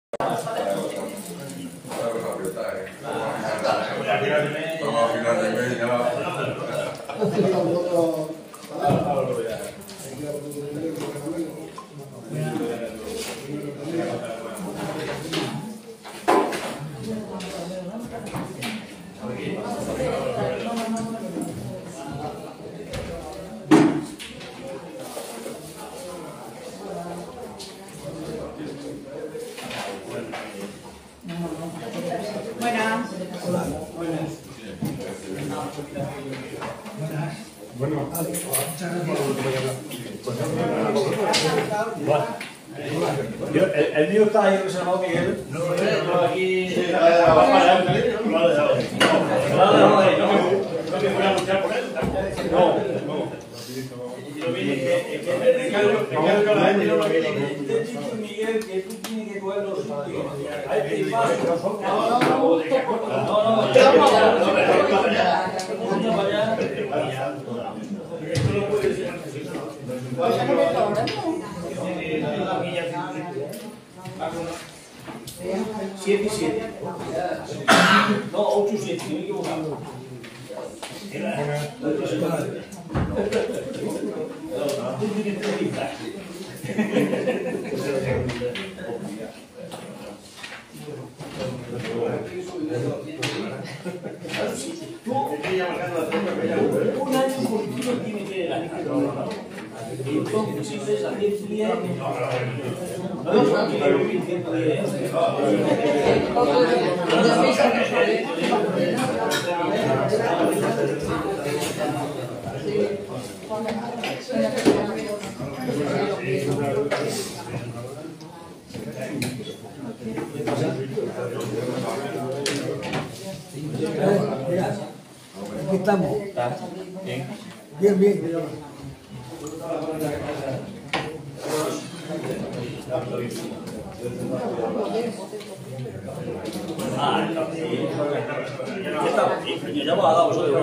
Estamos a final de mes ya. Buenas. Hola. Bueno, el mío está ahí reservado, Miguel. No, aquí. No me voy a luchar por él. No. Miguel, que tú tienes que coger los sitios. Hay espacio. Siete y siete. No, 8 y 7, me he equivocado. Un año positivo tiene que dar. Entonces, si ustedes a 10 días, Aquí estamos. Bien, bien. Ya hemos dado vosotros.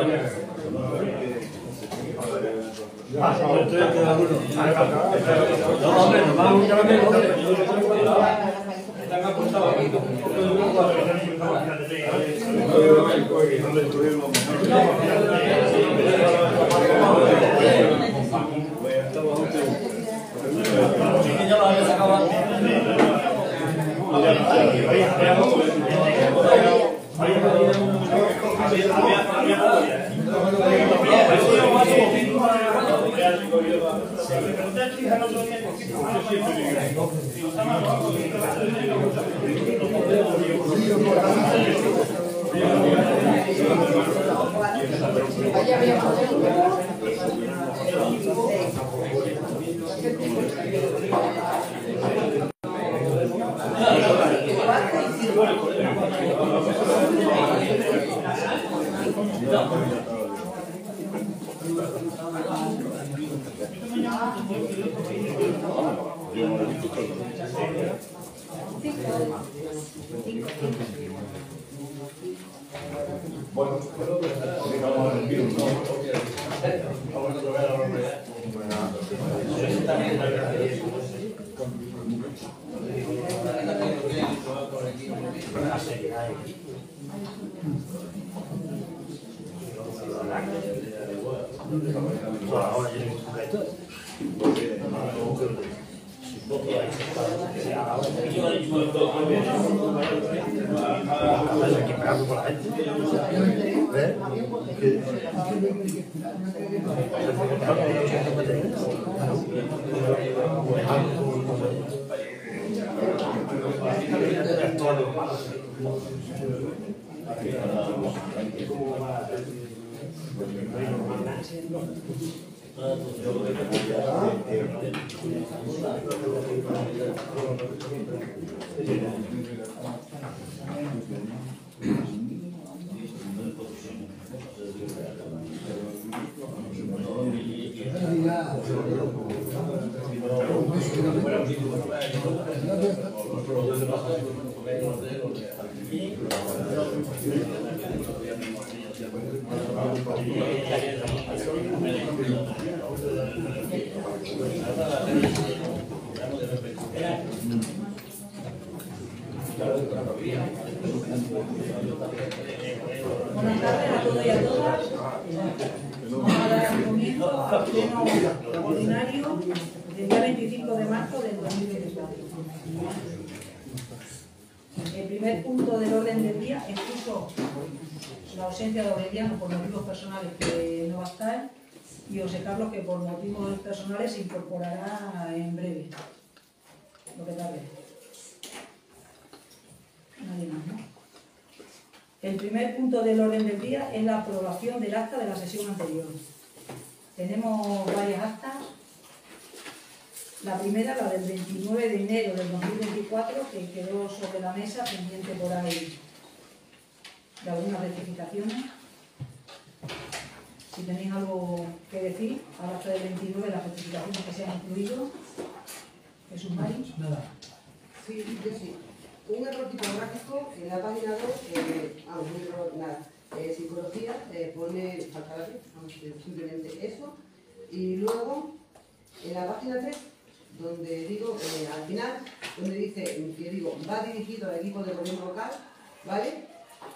No, hombre, nos vamos un caramelo. Están apuntados aquí. Ya lo había sacado antes. Buenas tardes a todos y a todas. Vamos a dar comienzo al pleno ordinario del día 25 de marzo del 2024. El primer punto del orden del día expuso la ausencia de Aureliano por motivos personales, que no va a estar, y José Carlos, que por motivos personales se incorporará en breve, lo que tarde. Nadie más, ¿no? El primer punto del orden del día es la aprobación del acta de la sesión anterior. Tenemos varias actas. La primera, la del 29 de enero del 2024, que quedó sobre la mesa, pendiente por ahí de algunas rectificaciones. Si tenéis algo que decir, al acta del 29, las rectificaciones que se han incluido. Jesús Mari. Nada. Sí, yo sí. Un error tipográfico en la página 2, un error, nada, psicología, pone falta la vez, simplemente eso. Y luego, en la página 3, donde digo, al final, donde dice, que digo, va dirigido al equipo de gobierno local, ¿vale?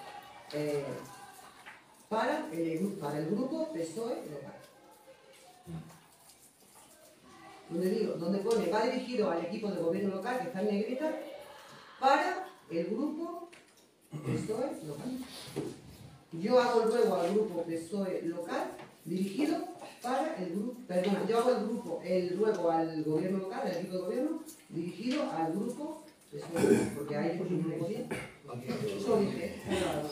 Para el grupo PSOE local. Donde pone, va dirigido al equipo de gobierno local, que está en negrita, para el grupo PSOE local. Yo hago luego al grupo PSOE local dirigido para el grupo, perdona, yo hago el grupo, luego al gobierno local, al equipo de gobierno, dirigido al grupo PSOE, porque hay por un negocio. Eso dice.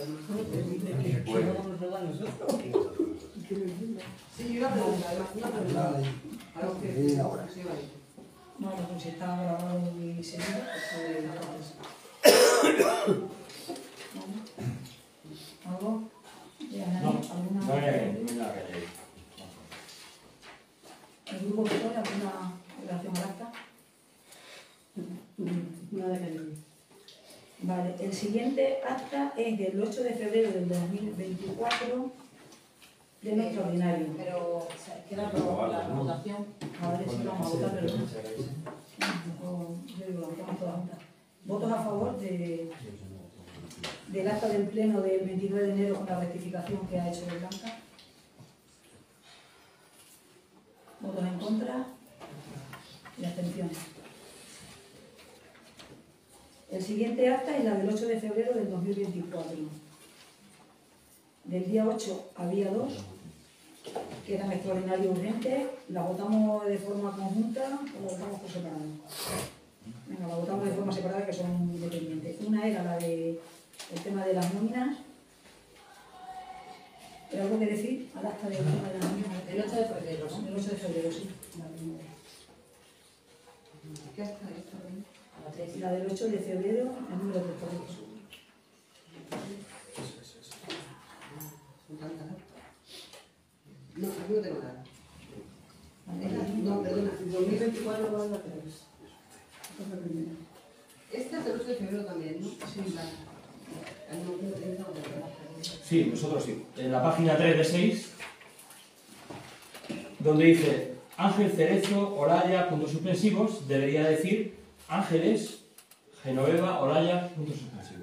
Sí, yo iba a preguntar, además, una pregunta. A los que se iba a ir. Bueno, pues si está grabado y seguido, pues entonces. ¿Algo? ¿Alguna? ¿El grupo que pone alguna relación al acta? Nada que decir. Vale, el siguiente acta es del 8 de febrero del 2024, pleno extraordinario. Pero queda por la votación. A ver si vamos a votar, pero no. Yo digo, la votamos todas juntas. ¿Votos a favor del acta del pleno del 29 de enero con la rectificación que ha hecho Blanca? ¿Votos en contra? Y abstenciones. El siguiente acta es la del 8 de febrero del 2024. Del día 8 había 2, que eran extraordinarios urgentes. ¿La votamos de forma conjunta o la votamos por separado? Venga, la votamos de forma separada, que son independientes. Una era la de el tema de las nóminas. ¿Hay algo que decir al acta del tema de las nóminas? El 8 de febrero, ¿no? El 8 de febrero, sí. ¿Qué está esto? A la 3. La del 8 de febrero, el número 3, correcto. Son tantas. No, aquí no tengo nada. No, perdona. 2024 va a la 3. Esta es del 8 de febrero también, ¿no? Sí, vale. Sí, nosotros sí. En la página 3 de 6, donde dice Ángel Cerezo, Olaya, puntos suspensivos, debería decir Ángeles, Genoveva, Olaya, puntos suspensivos.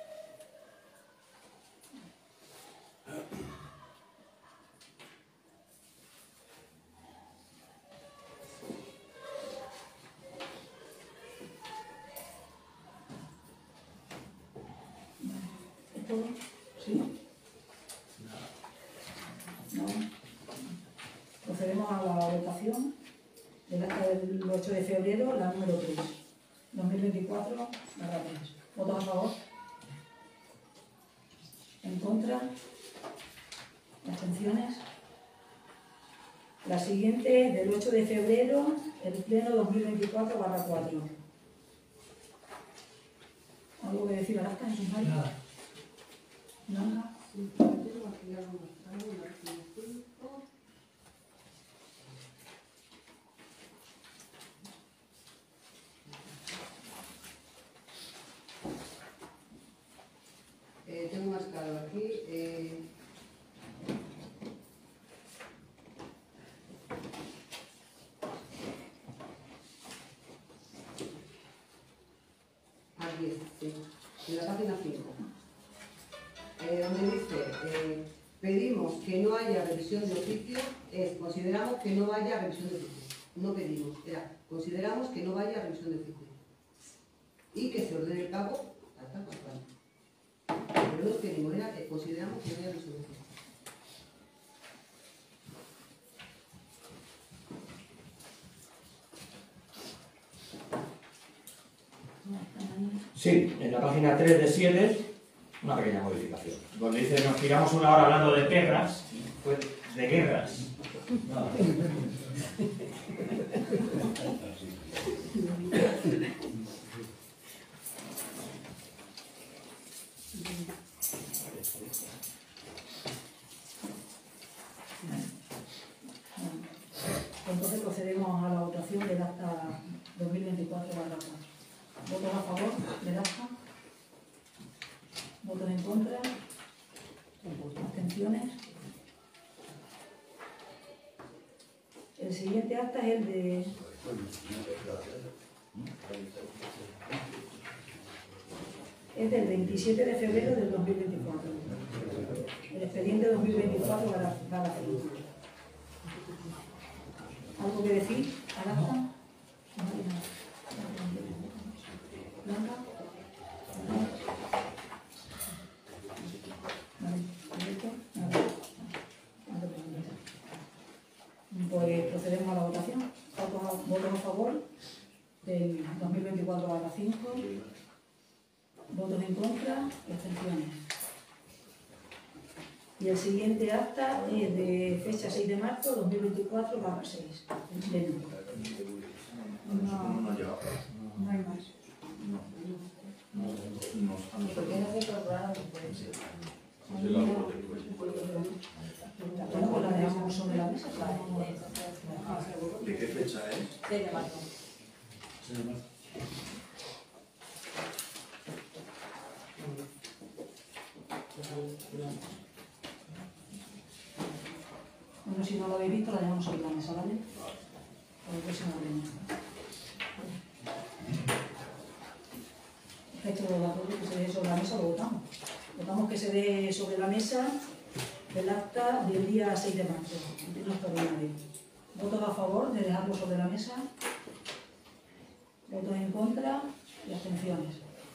¿Es todo? ¿Sí? No. Procedemos a la votación del acta del 8 de febrero, la número 3, 2024, la 3. ¿Votos a favor? ¿En contra? ¿Abstenciones? La siguiente es del 8 de febrero, el pleno 2024/4. ¿Algo que decir al acta, Jesús Mari? Nada. ¿Nada? Tengo más claro aquí. A 10, sí. en la página 5, donde dice, pedimos que no haya revisión de oficio, consideramos que no haya revisión de oficio. No pedimos, consideramos que no vaya revisión de oficio. Y que se ordene el pago hasta cuando. Pero no pedimos, consideramos que no haya revisión de oficio. Sí, en la página 3 de 7, una pequeña modificación. Donde dice, nos tiramos una hora hablando de guerras, pues de guerras. No. Entonces procedemos a la votación del acta 2024 barra 4. ¿Votos a favor del acta? ¿Votos en contra? ¿Abstenciones? El siguiente acta es el de... Es del 27 de febrero del 2024. El expediente 2024 barra 5. ¿Algo que decir al acta? ¿Blanca? Vale, perfecto. Pues procedemos a la votación. ¿Votos a favor del 2024/5? ¿Votos en contra y abstenciones? Y el siguiente acta es de fecha 6 de marzo 2024/6. En pleno. No hay más. ¿Por qué no se incorporaron después? Bueno, pues la dejamos sobre la mesa. ¿De qué fecha es? 6 de marzo. Bueno, si no lo habéis visto, la dejamos sobre la mesa, ¿vale? Para el próximo pleno. Esto de acuerdo que se dé sobre la mesa, lo votamos. Votamos que se dé sobre la mesa el acta del día 6 de marzo. No extraordinario. ¿Votos a favor de dejarlo sobre la mesa? ¿Votos en contra y abstenciones?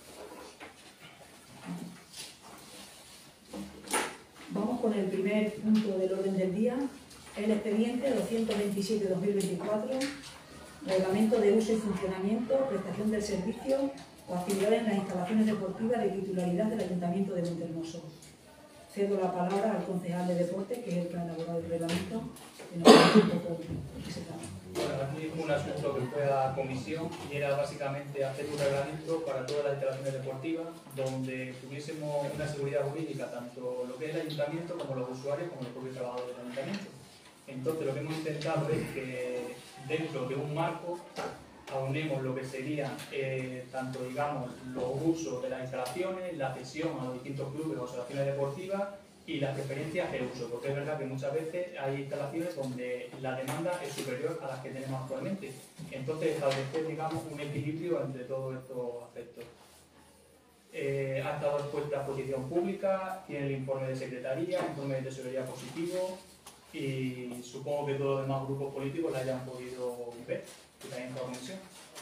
Vamos con el primer punto del orden del día, el expediente 227/2024, reglamento de uso y funcionamiento, prestación del servicio o actividades en las instalaciones deportivas de titularidad del Ayuntamiento de Montehermoso. Cedo la palabra al concejal de deporte, que es el que ha elaborado el reglamento, que nos va a decir un poco de qué se trata. Bueno, aquí un asunto que fue a comisión y era básicamente hacer un reglamento para todas las instalaciones deportivas donde tuviésemos una seguridad jurídica, tanto lo que es el ayuntamiento como los usuarios como los propios trabajadores del ayuntamiento. Entonces lo que hemos intentado es que dentro de un marco aunemos lo que serían tanto digamos los usos de las instalaciones, la cesión a los distintos clubes o asociaciones deportivas y las preferencias de uso, porque es verdad que muchas veces hay instalaciones donde la demanda es superior a las que tenemos actualmente. Entonces, establecer, digamos, un equilibrio entre todos estos aspectos. Ha estado expuesta a exposición pública, tiene el informe de secretaría, informe de tesorería positivo y supongo que todos los demás grupos políticos la hayan podido ver, que también fue a comisión.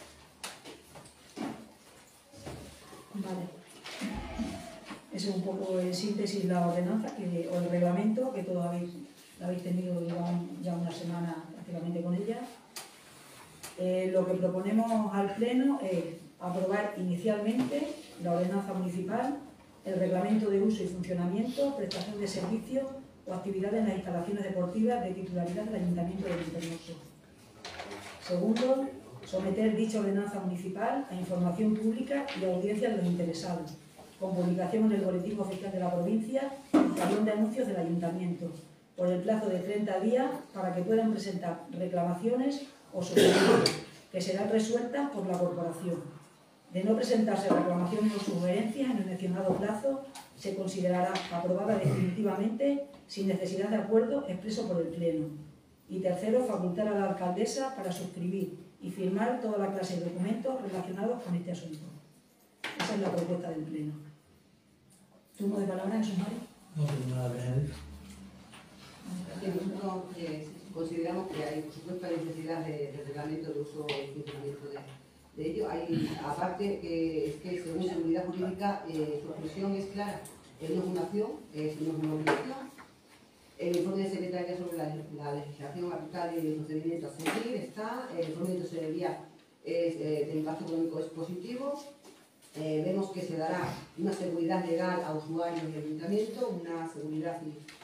Vale. Ese es un poco en síntesis la ordenanza o el reglamento, que todos habéis tenido ya una semana prácticamente con ella. Lo que proponemos al Pleno es aprobar inicialmente la ordenanza municipal, el reglamento de uso y funcionamiento, prestación de servicios o actividades en las instalaciones deportivas de titularidad del Ayuntamiento de Montehermoso. Segundo, someter dicha ordenanza municipal a información pública y audiencia de los interesados, con publicación en el Boletín Oficial de la Provincia y salón de anuncios del Ayuntamiento, por el plazo de 30 días para que puedan presentar reclamaciones o sugerencias que serán resueltas por la Corporación. De no presentarse reclamaciones o sugerencias en el mencionado plazo, se considerará aprobada definitivamente sin necesidad de acuerdo expreso por el Pleno. Y tercero, facultar a la alcaldesa para suscribir y firmar toda la clase de documentos relacionados con este asunto. Esa esa es la propuesta del Pleno. ¿Turno de palabra, Jesús Mario? No tengo nada que añadir. Nosotros consideramos que hay, por supuesto, hay necesidad de reglamento de uso y funcionamiento de ello. Hay, aparte, es que según seguridad jurídica, su expresión es clara. Es no es una acción, es no es una obligación. El informe de secretaría sobre la legislación aplicable y el procedimiento a seguir está. El informe de tesorería de impacto económico es positivo. Vemos que se dará una seguridad legal a usuarios y ayuntamiento, una seguridad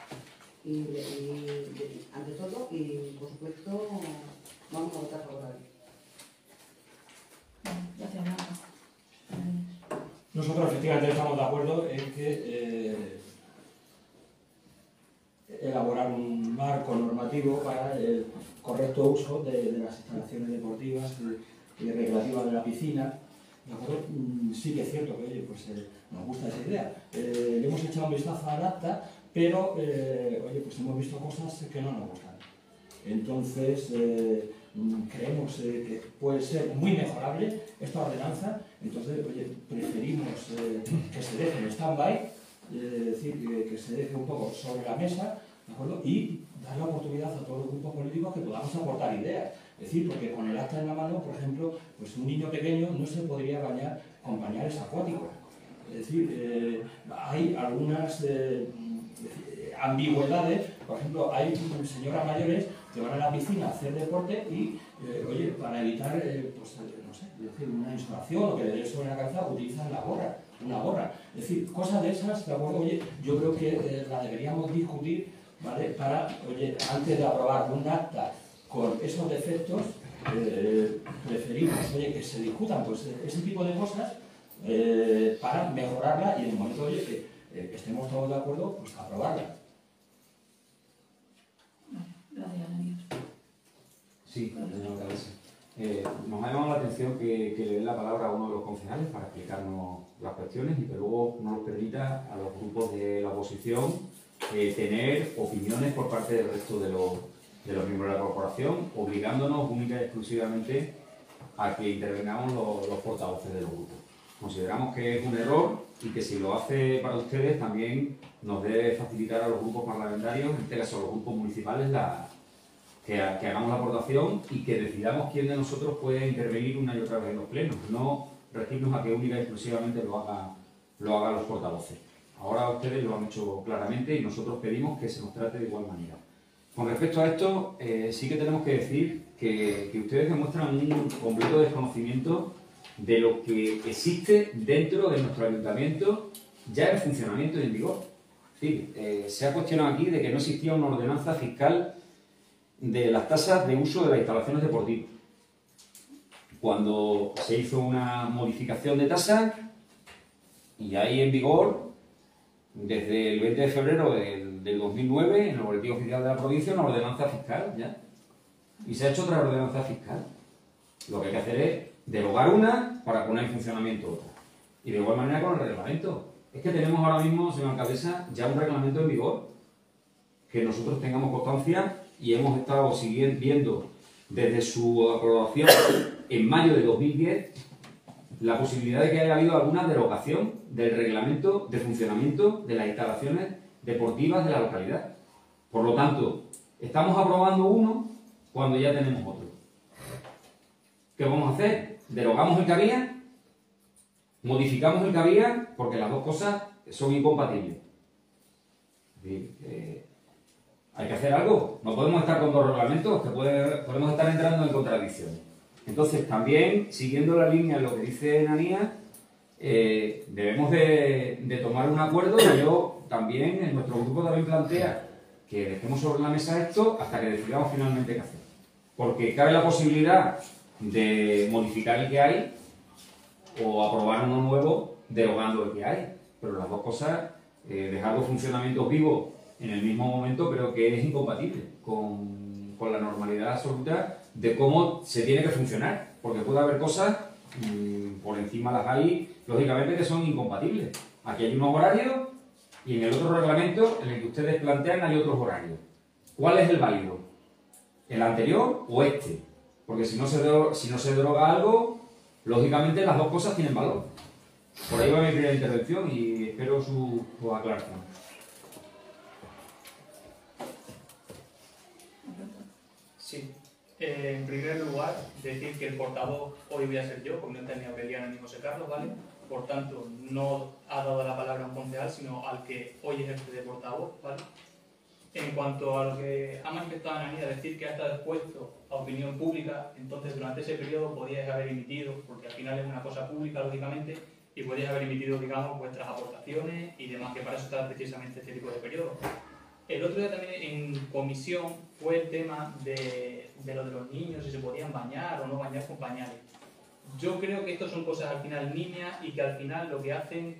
ante todo, y por supuesto vamos a votar favorable. Gracias, Nata. Nosotros efectivamente estamos de acuerdo en que elaborar un marco normativo para el correcto uso de las instalaciones deportivas y recreativas de la piscina. ¿De acuerdo? Sí que es cierto que oye, pues, nos gusta esa idea. Le hemos echado un vistazo al acta, pero oye, pues hemos visto cosas que no nos gustan. Entonces, creemos que puede ser muy mejorable esta ordenanza. Entonces, oye, preferimos que se deje en stand-by, es decir, que se deje un poco sobre la mesa, ¿de acuerdo? Y dar la oportunidad a todos los grupos políticos que podamos aportar ideas. Es decir, porque con el acta en la mano, por ejemplo, pues un niño pequeño no se podría bañar con pañales acuáticos. Es decir, hay algunas ambigüedades. Por ejemplo, hay señoras mayores que van a la piscina a hacer deporte y, oye, para evitar, pues, no sé, es decir, una insolación o que le dé sobre la cabeza, utilizan una gorra. Es decir, cosas de esas, ¿de acuerdo? Oye, yo creo que la deberíamos discutir, ¿vale? Para, oye, antes de aprobar un acta con esos defectos, preferimos, oye, que se discutan pues, ese tipo de cosas para mejorarla y en el momento, oye, que estemos todos de acuerdo, pues aprobarla. Gracias, Daniel. Sí, señor Cabeza. Nos ha llamado la atención que le den la palabra a uno de los concejales para explicarnos las cuestiones y que luego nos permita a los grupos de la oposición tener opiniones por parte del resto de los miembros de la corporación, obligándonos única y exclusivamente a que intervengamos los portavoces de los grupos. Consideramos que es un error y que si lo hace para ustedes también nos debe facilitar a los grupos parlamentarios, en este caso a los grupos municipales, que hagamos la aportación y que decidamos quién de nosotros puede intervenir una y otra vez en los plenos, no regirnos a que única y exclusivamente lo hagan los portavoces. Ahora ustedes lo han hecho claramente y nosotros pedimos que se nos trate de igual manera. Con respecto a esto, sí que tenemos que decir que ustedes demuestran un completo desconocimiento de lo que existe dentro de nuestro ayuntamiento ya en funcionamiento y en vigor. Sí, se ha cuestionado aquí de que no existía una ordenanza fiscal de las tasas de uso de las instalaciones deportivas. Cuando se hizo una modificación de tasas y hay en vigor desde el 20 de febrero del 2009 en el Boletín Oficial de la Provincia una ordenanza fiscal ya. Y se ha hecho otra ordenanza fiscal. Lo que hay que hacer es derogar una para poner en funcionamiento otra. Y de igual manera con el reglamento. Es que tenemos ahora mismo, señora alcaldesa, ya un reglamento en vigor que nosotros tengamos constancia y hemos estado viendo desde su aprobación en mayo de 2010 la posibilidad de que haya habido alguna derogación del reglamento de funcionamiento de las instalaciones deportivas de la localidad. Por lo tanto, estamos aprobando uno cuando ya tenemos otro. ¿Qué vamos a hacer? ¿Derogamos el que había? ¿Modificamos el que había? Porque las dos cosas son incompatibles. Es decir, hay que hacer algo. No podemos estar con dos reglamentos que podemos estar entrando en contradicciones. Entonces, también, siguiendo la línea de lo que dice Nanía, debemos de tomar un acuerdo y yo también, en nuestro grupo también plantea que dejemos sobre la mesa esto hasta que decidamos finalmente qué hacer. Porque cabe la posibilidad de modificar el que hay o aprobar uno nuevo derogando el que hay. Pero las dos cosas, dejar los funcionamientos vivos en el mismo momento, creo que es incompatible con la normalidad absoluta de cómo se tiene que funcionar. Porque puede haber cosas, por encima las hay, lógicamente, que son incompatibles. Aquí hay unos horarios y en el otro reglamento, en el que ustedes plantean, hay otros horarios. ¿Cuál es el válido? ¿El anterior o este? Porque si no se deroga algo, lógicamente las dos cosas tienen valor. Por ahí va mi primera intervención y espero su aclaración. Sí. En primer lugar, decir que el portavoz hoy voy a ser yo, porque no tenía Beliana ni José Carlos, ¿vale? Por tanto, no ha dado la palabra a un concejal, sino al que hoy ejerce de portavoz, ¿vale? En cuanto a lo que ha manifestado Ananías, decir que ha estado expuesto a opinión pública, entonces durante ese periodo podíais haber emitido, porque al final es una cosa pública, lógicamente, y podíais haber emitido, digamos, vuestras aportaciones y demás, que para eso está precisamente este tipo de periodo. El otro día también en comisión fue el tema de lo de los niños, si se podían bañar o no bañar con pañales. Yo creo que esto son cosas al final niñas y que al final lo que hacen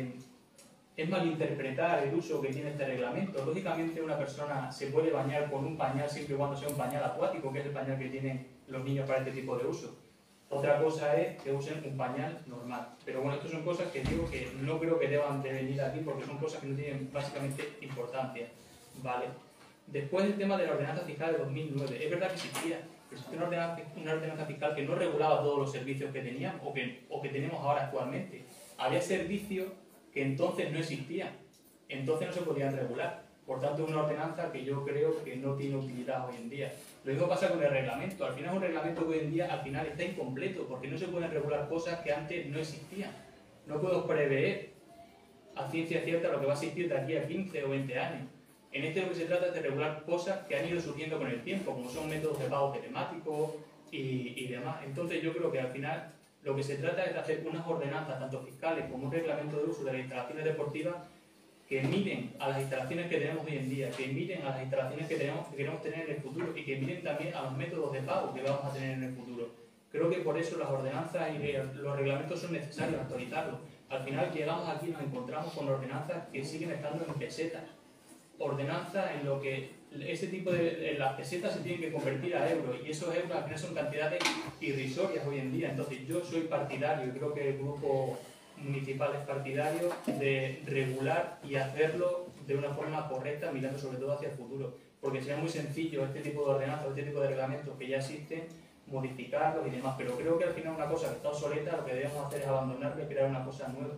es malinterpretar el uso que tiene este reglamento. Lógicamente una persona se puede bañar con un pañal siempre y cuando sea un pañal acuático, que es el pañal que tienen los niños para este tipo de uso. Otra cosa es que usen un pañal normal. Pero bueno, estas son cosas que digo que no creo que deban de venir aquí porque son cosas que no tienen básicamente importancia. Vale. Después el tema de la ordenanza fiscal de 2009. Es verdad que existía una ordenanza fiscal que no regulaba todos los servicios que tenían o que tenemos ahora actualmente. Había servicios que entonces no existían, entonces no se podían regular. Por tanto, es una ordenanza que yo creo que no tiene utilidad hoy en día. Lo mismo pasa con el reglamento. Al final es un reglamento que hoy en día al final está incompleto porque no se pueden regular cosas que antes no existían. No puedo prever a ciencia cierta lo que va a existir de aquí a 15 o 20 años. En este lo que se trata es de regular cosas que han ido surgiendo con el tiempo, como son métodos de pago telemáticos y demás. Entonces yo creo que al final lo que se trata es de hacer unas ordenanzas, tanto fiscales como un reglamento de uso de las instalaciones deportivas, que miren a las instalaciones que tenemos hoy en día, que miren a las instalaciones que queremos tener en el futuro y que miren también a los métodos de pago que vamos a tener en el futuro. Creo que por eso las ordenanzas y los reglamentos son necesarios actualizarlos. Al final llegamos aquí y nos encontramos con ordenanzas que siguen estando en pesetas. Ordenanza en lo que las pesetas se tienen que convertir a euros y esos euros al final son cantidades irrisorias hoy en día. Entonces yo soy partidario, y creo que el grupo municipal es partidario de regular y hacerlo de una forma correcta, mirando sobre todo hacia el futuro, porque sería muy sencillo este tipo de ordenanzas, este tipo de reglamentos que ya existen, modificarlos y demás, pero creo que al final una cosa que está obsoleta, lo que debemos hacer es abandonarla y crear una cosa nueva.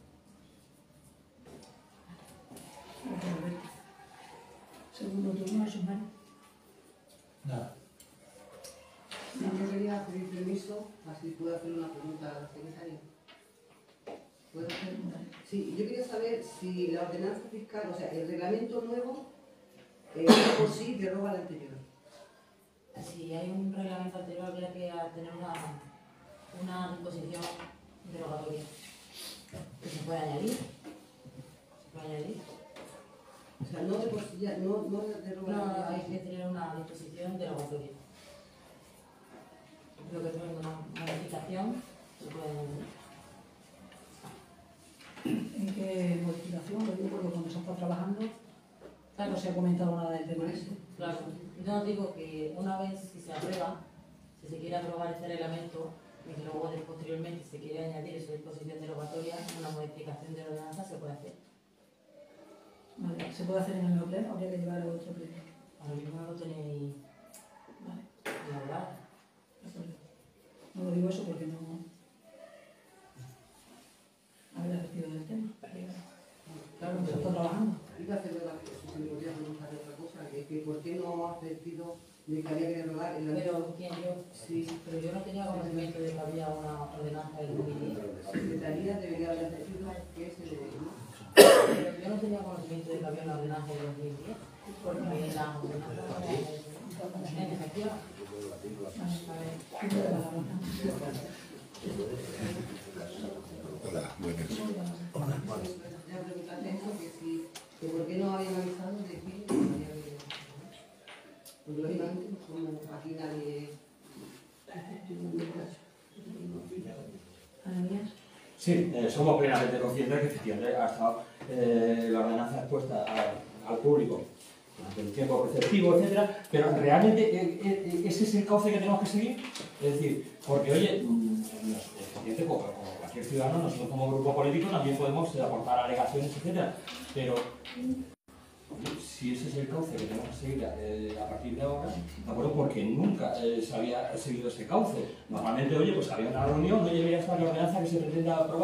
Segundo turno, Susana. Nada. Yo quería pedir permiso, así puedo hacer una pregunta a la secretaria. ¿Puedo hacer? Sí, yo quería saber si la ordenanza fiscal, o sea, el reglamento nuevo, por sí deroga el anterior. Si hay un reglamento anterior, habría que tener una disposición derogatoria que se puede añadir. O sea, no de por sí, ya, no deroga. No, hay que tener una disposición derogatoria. Lo que es una modificación se puede añadir. ¿En qué modificación? Lo digo porque cuando se está trabajando, claro, no se ha comentado nada del tema ese. Claro, yo digo que una vez si se aprueba, si se quiere aprobar este reglamento y que luego posteriormente se quiere añadir esa disposición derogatoria, una modificación de la ordenanza se puede hacer. Vale, ¿se puede hacer en el nuevo pleno? Habría que llevar a otro pleno. Ahora mismo no lo tenéis Vale, elaborado. de acuerdo. No lo digo eso porque no habría recibido del tema. Claro, se está trabajando. Iba a hacer si me podía preguntar otra cosa, que ¿por qué no ha advertido de que había que derogar el anterior? Pero ¿quién? Yo, Sí, pero yo no tenía conocimiento de que había una ordenanza del 2010. la Secretaría debería haber advertido que se le Pero yo no tenía conocimiento de que había una ordenanza del 2010. Porque la ordenanza en efectiva. Hola, buenas. Ya preguntarle eso, que por qué no habían avisado de que había que derogar. Porque lógicamente, como aquí nadie... Ananías. Sí, somos plenamente conscientes que efectivamente ha estado la ordenanza expuesta al público durante el tiempo preceptivo, etcétera, pero realmente ese es el cauce que tenemos que seguir. Es decir, porque oye, efectivamente, como cualquier ciudadano, nosotros como grupo político también podemos aportar alegaciones, etcétera, pero si ese es el cauce que tenemos que seguir a partir de ahora, ¿de acuerdo? Porque nunca se había seguido ese cauce. Normalmente, oye, pues había una reunión, oye, ya está la ordenanza que se pretende aprobar.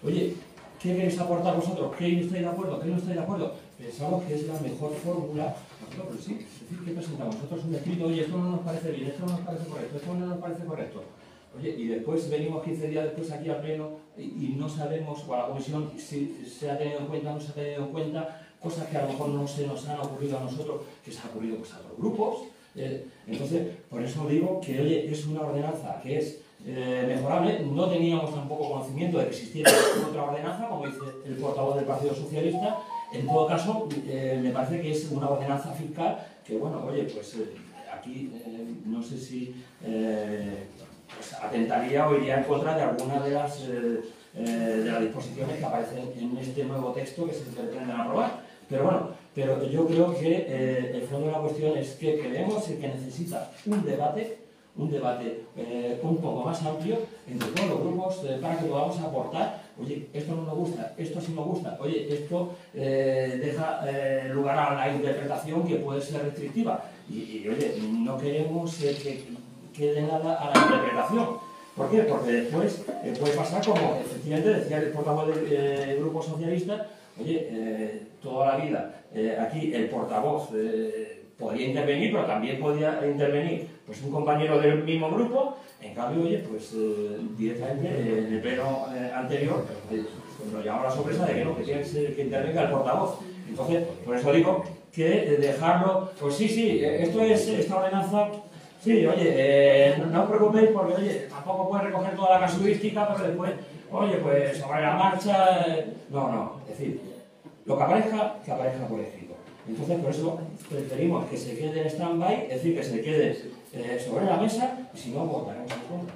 oye, ¿qué queréis aportar vosotros? ¿Qué estáis de acuerdo? ¿Qué no estáis de acuerdo? Pensamos que es la mejor fórmula, pero sí, es decir, ¿qué presentamos? Nosotros un escrito, oye, esto no nos parece bien, esto no nos parece correcto, esto no nos parece correcto. Oye, y después venimos 15 días después aquí al pleno y no sabemos, o a la comisión, si se ha tenido en cuenta o no se ha tenido en cuenta, cosas que a lo mejor no se nos han ocurrido a nosotros, que se han ocurrido pues, a otros grupos. Entonces, por eso digo que, oye, es una ordenanza que es mejorable. No teníamos tampoco conocimiento de que existiera otra ordenanza, como dice el portavoz del Partido Socialista. En todo caso, me parece que es una ordenanza fiscal que, bueno, oye, pues aquí no sé si pues, atentaría o iría en contra de alguna de las disposiciones que aparecen en este nuevo texto que se pretenden aprobar. Pero bueno, pero yo creo que el fondo de la cuestión es que creemos que necesita un debate un poco más amplio entre todos los grupos para que podamos aportar, oye, esto no nos gusta, esto sí nos gusta, oye, esto deja lugar a la interpretación que puede ser restrictiva y oye, no queremos que quede nada a la interpretación. ¿Por qué? Porque después puede pasar como efectivamente decía el portavoz del Grupo Socialista, oye, toda la vida aquí el portavoz podía intervenir, pero también podía intervenir pues, un compañero del mismo grupo. En cambio, oye, pues directamente en el pleno anterior nos llamó la sorpresa de que no, que tiene que intervenga el portavoz. Entonces, por eso digo que dejarlo, pues sí, esto es esta ordenanza. Sí, oye, no os preocupéis porque, oye, tampoco puedes recoger toda la casuística, pero después, oye, pues sobre la marcha, no, es decir, lo que aparezca por escrito. Entonces, por eso preferimos que se quede en stand-by, es decir, que se quede sobre la mesa, y si no, votaremos en contra.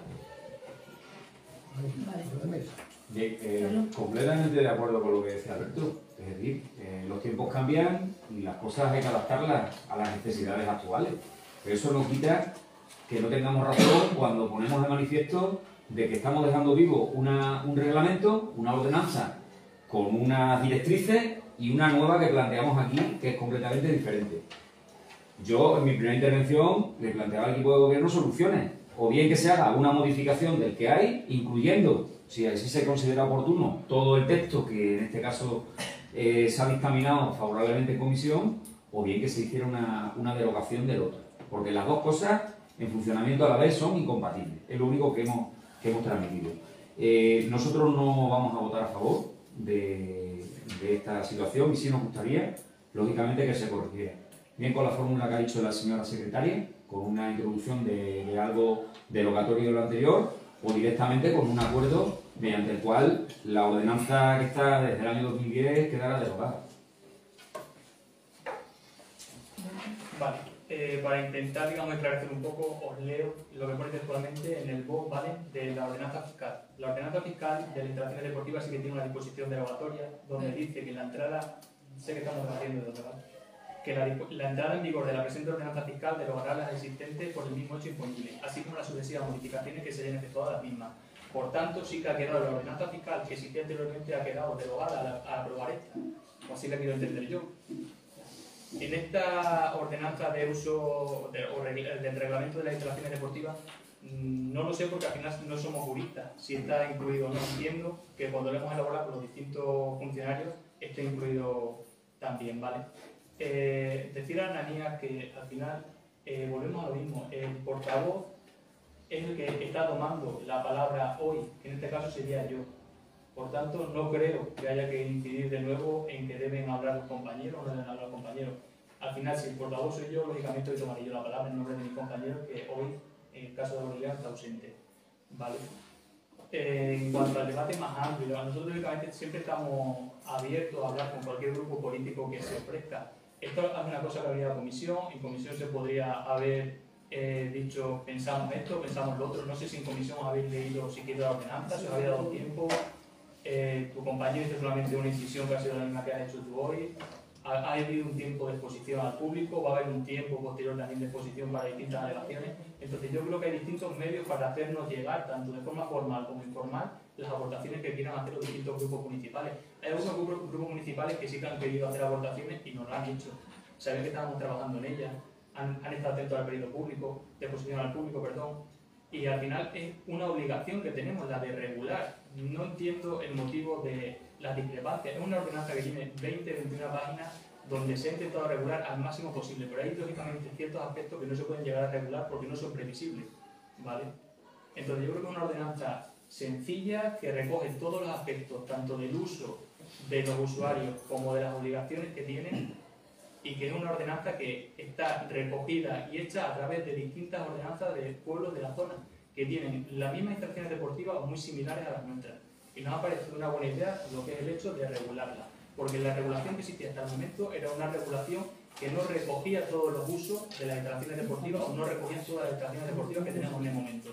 Bien, completamente de acuerdo con lo que decía Alberto. Es decir, los tiempos cambian y las cosas hay que adaptarlas a las necesidades actuales. Pero eso no quita que no tengamos razón cuando ponemos de manifiesto de que estamos dejando vivo un reglamento, una ordenanza con unas directrices y una nueva que planteamos aquí que es completamente diferente. Yo en mi primera intervención le planteaba al equipo de gobierno soluciones, o bien que se haga una modificación del que hay, incluyendo, si así se considera oportuno, todo el texto que en este caso se ha dictaminado favorablemente en comisión, o bien que se hiciera una derogación del otro. Porque las dos cosas en funcionamiento a la vez son incompatibles. Es lo único que hemos transmitido. Nosotros no vamos a votar a favor de esta situación y sí nos gustaría, lógicamente, que se corrigiera. Bien con la fórmula que ha dicho la señora secretaria, con una introducción de algo derogatorio de lo anterior, o directamente con un acuerdo mediante el cual la ordenanza que está desde el año 2010 quedara derogada. Vale. Para intentar, digamos, esclarecer un poco, os leo lo que pone textualmente en el BOP, ¿vale?, de la ordenanza fiscal. La ordenanza fiscal de las instalaciones deportivas sí que tiene una disposición derogatoria donde dice que la entrada, sé que estamos haciendo de verdad, que la entrada en vigor de la presente ordenanza fiscal derogará las existentes por el mismo hecho imponible, así como las sucesivas modificaciones que se hayan efectuado a las mismas. Por tanto, sí que ha quedado la ordenanza fiscal que existía anteriormente, ha quedado derogada al aprobar esta, o así la quiero entender yo. En esta ordenanza de uso del reglamento de las instalaciones deportivas, no lo sé porque al final no somos juristas. Si está incluido o no, entiendo que cuando lo hemos elaborado con los distintos funcionarios esté incluido también, ¿vale? Decir a Ananías que al final volvemos a lo mismo. El portavoz es el que está tomando la palabra hoy, que en este caso sería yo. Por tanto, no creo que haya que incidir de nuevo en que deben hablar los compañeros o no deben hablar los compañeros. Al final, si el portavoz soy yo, lógicamente hoy tomaré yo la palabra en nombre de mis compañeros que hoy, en el caso de Bolivia, está ausente. ¿Vale? En cuanto al debate más amplio, nosotros lógicamente siempre estamos abiertos a hablar con cualquier grupo político que se ofrezca. Esto es una cosa que habría la comisión, en comisión se podría haber dicho, pensamos esto, pensamos lo otro. No sé si en comisión habéis leído siquiera la ordenanza, si os había dado tiempo. Tu compañero hizo solamente una incisión que ha sido la misma que has hecho tú hoy. Ha habido un tiempo de exposición al público, va a haber un tiempo posterior también de exposición para distintas alegaciones. Entonces yo creo que hay distintos medios para hacernos llegar, tanto de forma formal como informal, las aportaciones que quieran hacer los distintos grupos municipales. Hay algunos grupos municipales que sí que han querido hacer aportaciones y nos lo han dicho. Saben que estábamos trabajando en ellas, han estado atentos al periodo público, de exposición al público, perdón. Y al final es una obligación que tenemos, la de regular no entiendo el motivo de la discrepancia. Es una ordenanza que tiene 20-21 páginas donde se ha intentado regular al máximo posible, pero hay lógicamente ciertos aspectos que no se pueden llegar a regular porque no son previsibles, ¿vale? Entonces yo creo que es una ordenanza sencilla que recoge todos los aspectos, tanto del uso de los usuarios como de las obligaciones que tienen, y que es una ordenanza que está recogida y hecha a través de distintas ordenanzas de pueblos de la zona que tienen las mismas instalaciones deportivas o muy similares a las nuestras. Y nos ha parecido una buena idea lo que es el hecho de regularla, porque la regulación que existía hasta el momento era una regulación que no recogía todos los usos de las instalaciones deportivas o no recogía todas las instalaciones deportivas que tenemos en el momento.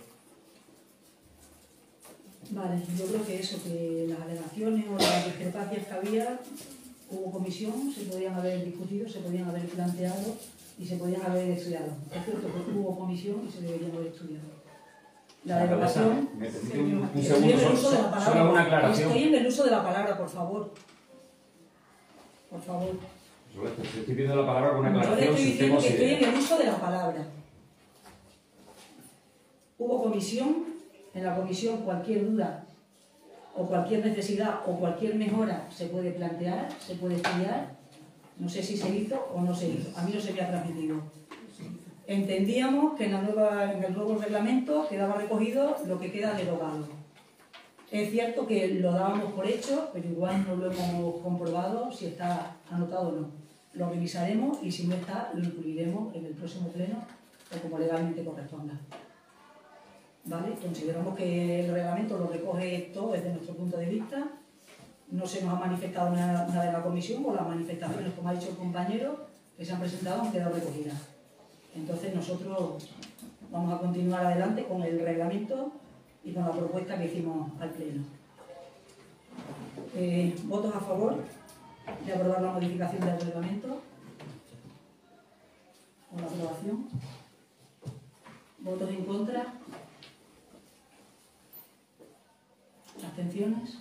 Vale, yo creo que eso, que las alegaciones o las discrepancias que había, hubo comisión, se podían haber discutido, se podían haber planteado y se podían haber estudiado. Es cierto que hubo comisión y se deberían haber estudiado. La derogación... Me permite un Estoy en el segundo, uso de la palabra. solo una aclaración. Estoy en el uso de la palabra, por favor. Por favor. Estoy pidiendo la palabra con una Yo le aclaración. estoy Si diciendo usted que estoy considera. en el uso de la palabra. Hubo comisión, en la comisión cualquier duda o cualquier necesidad o cualquier mejora se puede plantear, se puede estudiar. No sé si se hizo o no se hizo. A mí no se me ha transmitido. Entendíamos que en el nuevo reglamento quedaba recogido lo que queda derogado. Es cierto que lo dábamos por hecho, pero igual no lo hemos comprobado si está anotado o no. Lo revisaremos y si no está, lo incluiremos en el próximo pleno o como legalmente corresponda. ¿Vale? Consideramos que el reglamento lo recoge todo desde nuestro punto de vista. No se nos ha manifestado nada de la comisión o las manifestaciones, como ha dicho el compañero, que se han presentado han quedado recogidas. Entonces nosotros vamos a continuar adelante con el reglamento y con la propuesta que hicimos al Pleno. ¿Votos a favor de aprobar la modificación del reglamento? ¿O la aprobación? ¿Votos en contra? ¿Abstenciones?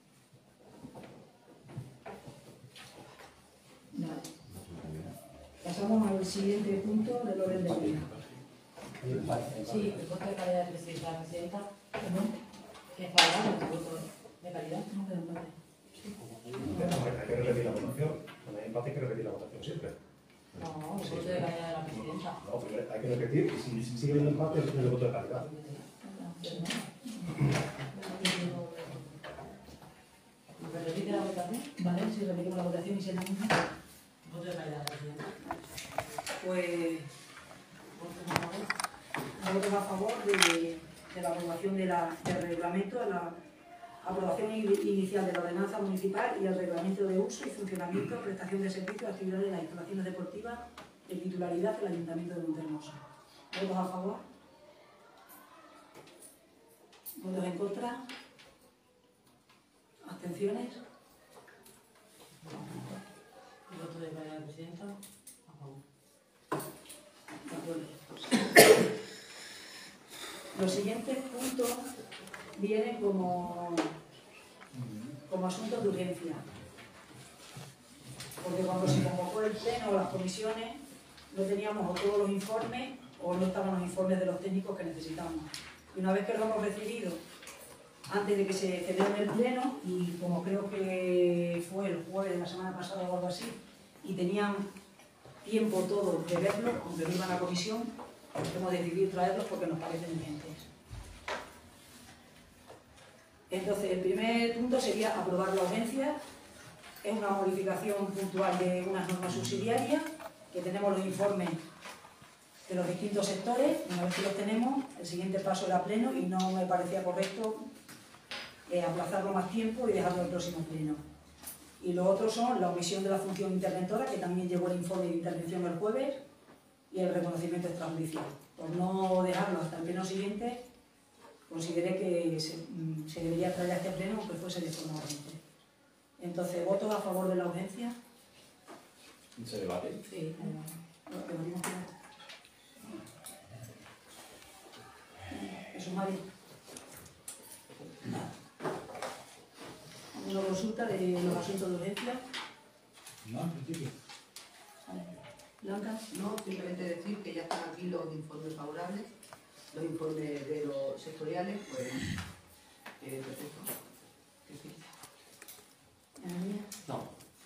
Vale. Pasamos al siguiente punto del orden del día. Sí, el voto de calidad de presidenta. ¿Perdón? ¿Es favorable el voto de calidad? No, pero empate. Hay que repetir la votación. Cuando hay empate hay que repetir la votación siempre. No, el voto de calidad de la presidenta. No, primero hay que repetir y si sigue habiendo empate es el voto de calidad. ¿Me repite la votación? Vale, si repetimos la votación y si es la misma. Voto de calidad de la presidenta. Pues votos a favor de la aprobación del reglamento, de la aprobación inicial de la ordenanza municipal y el reglamento de uso y funcionamiento, prestación de servicios, actividades de las instalaciones deportivas de titularidad del Ayuntamiento de Montehermoso. ¿Votos a favor? ¿Votos en contra? ¿Abstenciones? El voto de calidad de la presidenta. A favor. De acuerdo. Los siguientes puntos vienen como asuntos de urgencia. Porque cuando se convocó el pleno o las comisiones, no teníamos o todos los informes o no estaban los informes de los técnicos que necesitamos. Y una vez que lo hemos recibido, antes de que se celebre el pleno, y como creo que fue el jueves de la semana pasada o algo así, y tenían tiempo todo de verlo, aunque no iban a la comisión, hemos decidido traerlos porque nos parecen urgentes. Entonces, el primer punto sería aprobar la urgencia. Es una modificación puntual de unas normas subsidiarias, que tenemos los informes de los distintos sectores. Una vez que los tenemos, el siguiente paso era pleno y no me parecía correcto aplazarlo más tiempo y dejarlo al próximo pleno. Y lo otro son la omisión de la función interventora, que también llevó el informe de intervención el jueves, y el reconocimiento extrajudicial. Por no dejarlo hasta el pleno siguiente, consideré que se debería traer a este pleno aunque fuese de forma urgente. Entonces, ¿votos a favor de la urgencia? ¿Se debate? Sí. Eso, María. ¿Alguna consulta de los asuntos de urgencia? No, en principio. Vale. Blanca. No, simplemente decir que ya están aquí los informes favorables, los informes de los sectoriales, pues perfecto. No.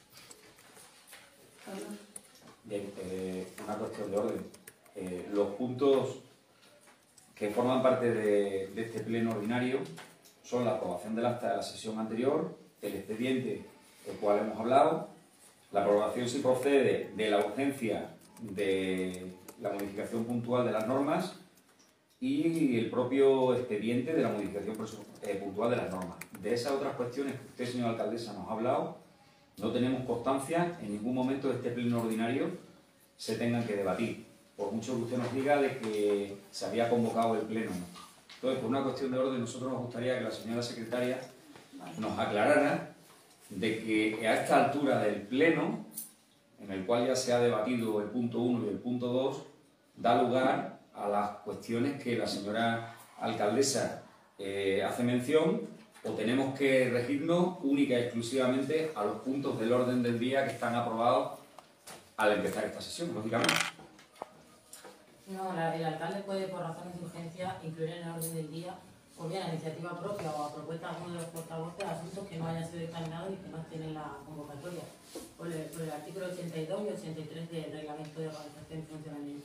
Bien, una cuestión de orden. Los puntos que forman parte de este pleno ordinario son la aprobación del acta de la sesión anterior, el expediente del cual hemos hablado, la aprobación si procede de la urgencia de la modificación puntual de las normas y el propio expediente de la modificación puntual de las normas. De esas otras cuestiones que usted, señora alcaldesa, nos ha hablado, no tenemos constancia en ningún momento de este pleno ordinario se tengan que debatir, por mucho que usted nos diga de que se había convocado el pleno. Entonces, por una cuestión de orden, nosotros nos gustaría que la señora secretaria nos aclarara de que a esta altura del pleno, en el cual ya se ha debatido el punto 1 y el punto 2, da lugar a las cuestiones que la señora alcaldesa hace mención, o tenemos que regirnos única y exclusivamente a los puntos del orden del día que están aprobados al empezar esta sesión, lógicamente. No, el alcalde puede, por razones de urgencia, incluir en el orden del día, o bien a iniciativa propia o a propuesta de alguno de los portavoces, asuntos que no hayan sido examinados y que no estén en la convocatoria, por el artículo 82 y 83 del Reglamento de Organización y Funcionamiento.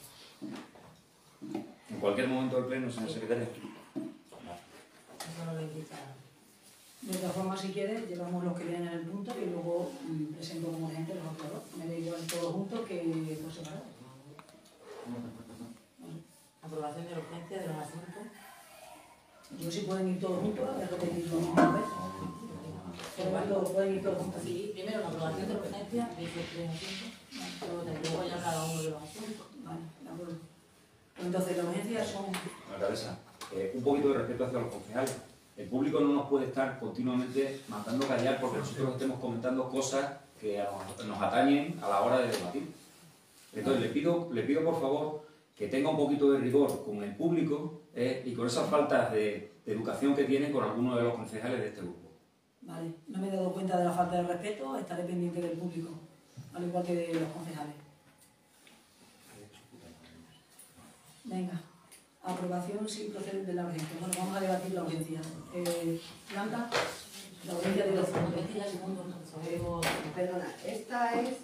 En cualquier momento del pleno, señor secretario. Eso no lo indica. De todas formas, si quieres, llevamos los que vienen en el punto y luego presento como urgente los otros dos. Me da igual todos juntos que por separado. Aprobación de la urgencia de los asuntos. Yo si pueden ir todos juntos, a repetirlo una vez. Pueden ir todos juntos. Sí, primero la aprobación de la urgencia de esos tres asuntos, luego ya cada uno de los asuntos. Vale, de acuerdo. Entonces, las urgencias son... Alcaldesa, un poquito de respeto hacia los concejales. El público no nos puede estar continuamente mandando callar porque nosotros estemos comentando cosas que nos atañen a la hora de debatir. Entonces, le pido por favor que tenga un poquito de rigor con el público y con esas faltas de educación que tiene con algunos de los concejales de este grupo. Vale, no me he dado cuenta de la falta de respeto, estaré pendiente del público, al igual que de los concejales. Venga, aprobación sin proceder de la urgencia. Bueno, vamos a debatir la urgencia. Blanca, la urgencia de los Perdona, esta es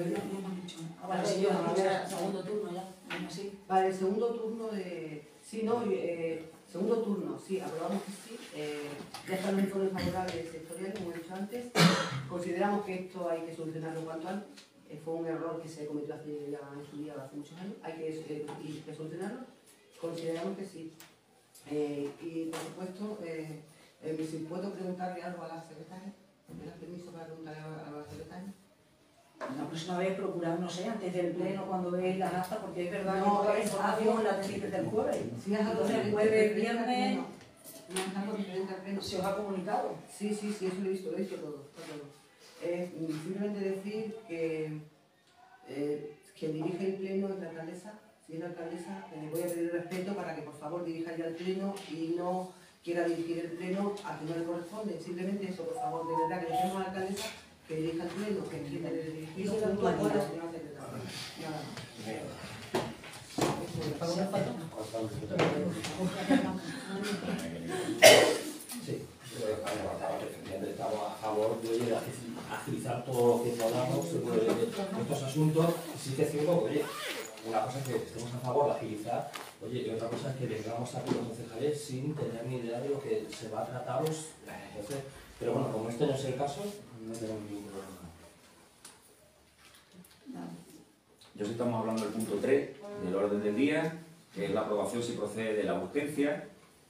segundo turno ya. Vale, el segundo turno de... Sí, no, segundo turno, sí, aprobamos que sí. Ya están los informes favorables sectoriales, como he dicho antes. Consideramos que esto hay que solucionarlo cuanto antes. Fue un error que se cometió hace ya estudiado hace muchos años. Hay que solucionarlo. Consideramos que sí. Y por supuesto, si puedo preguntarle algo a la secretaria. ¿Me das permiso para preguntarle a la secretaria? La próxima vez procurar, no sé, antes del pleno, cuando veis las actas, porque es verdad No, que toda la información la tenéis desde el jueves. Sí, es algo Entonces, jueves, viernes, no es algo diferente al pleno. se os ha comunicado. Sí, eso lo he visto todo. Simplemente decir que quien dirige el pleno es la alcaldesa. Si es la alcaldesa, voy a pedir respeto para que por favor dirija ya el pleno y no quiera dirigir el pleno a quien no le corresponde. Simplemente eso, por favor, de verdad, que dejemos a la alcaldesa que dirija el pleno, que entienda el dirigir junto a la señora secretaria. Nada más. Sí, estamos a favor de agilizar todo lo que podamos estos asuntos. Sí que es cierto que, oye, una cosa es que estemos a favor de agilizar, oye, y otra cosa es que vengamos aquí los concejales sin tener ni idea de lo que se va a tratar. Entonces, pero bueno, como este no es el caso, no tenemos ningún problema. Ya estamos hablando del punto 3 del orden del día, que es la aprobación si procede de la urgencia.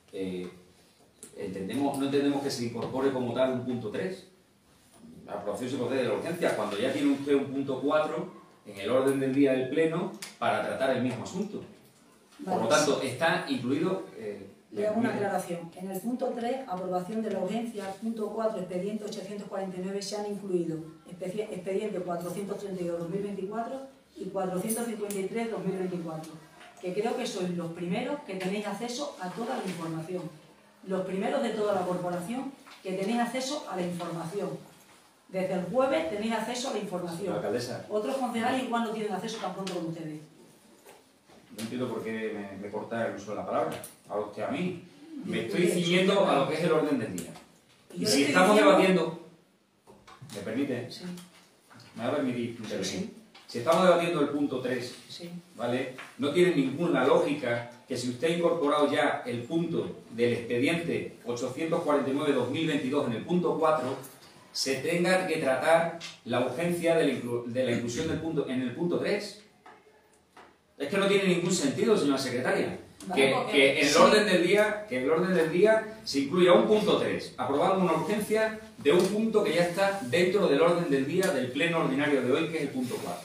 No entendemos que se incorpore como tal un punto 3. La aprobación si procede de la urgencia, cuando ya tiene usted un punto 4 en el orden del día del pleno para tratar el mismo asunto. Por lo tanto, está incluido... Le hago una aclaración. En el punto 3, aprobación de la urgencia, punto 4, expediente 849, se han incluido expediente 432-2024 y 453-2024, que creo que sois los primeros que tenéis acceso a toda la información. Los primeros de toda la corporación que tenéis acceso a la información. Desde el jueves tenéis acceso a la información. Alcaldesa. Otros concejales igual no tienen acceso tan pronto como ustedes. No entiendo por qué me corta el uso de la palabra. A usted, a mí. Me estoy ciñendo a lo que es el orden del día. Y Y yo si le estoy estamos diciendo- debatiendo, ¿me permite? Sí, ¿Me va a permitir intervenir? Sí. Si estamos debatiendo el punto 3, sí. ¿vale? No tiene ninguna lógica que si usted ha incorporado ya el punto del expediente 849-2022 en el punto 4, se tenga que tratar la urgencia de la inclusión del punto en el punto 3. Es que no tiene ningún sentido, señora secretaria. Vale, porque- Que en el orden del día se incluya un punto 3, aprobando una urgencia de un punto que ya está dentro del orden del día del pleno ordinario de hoy, que es el punto 4.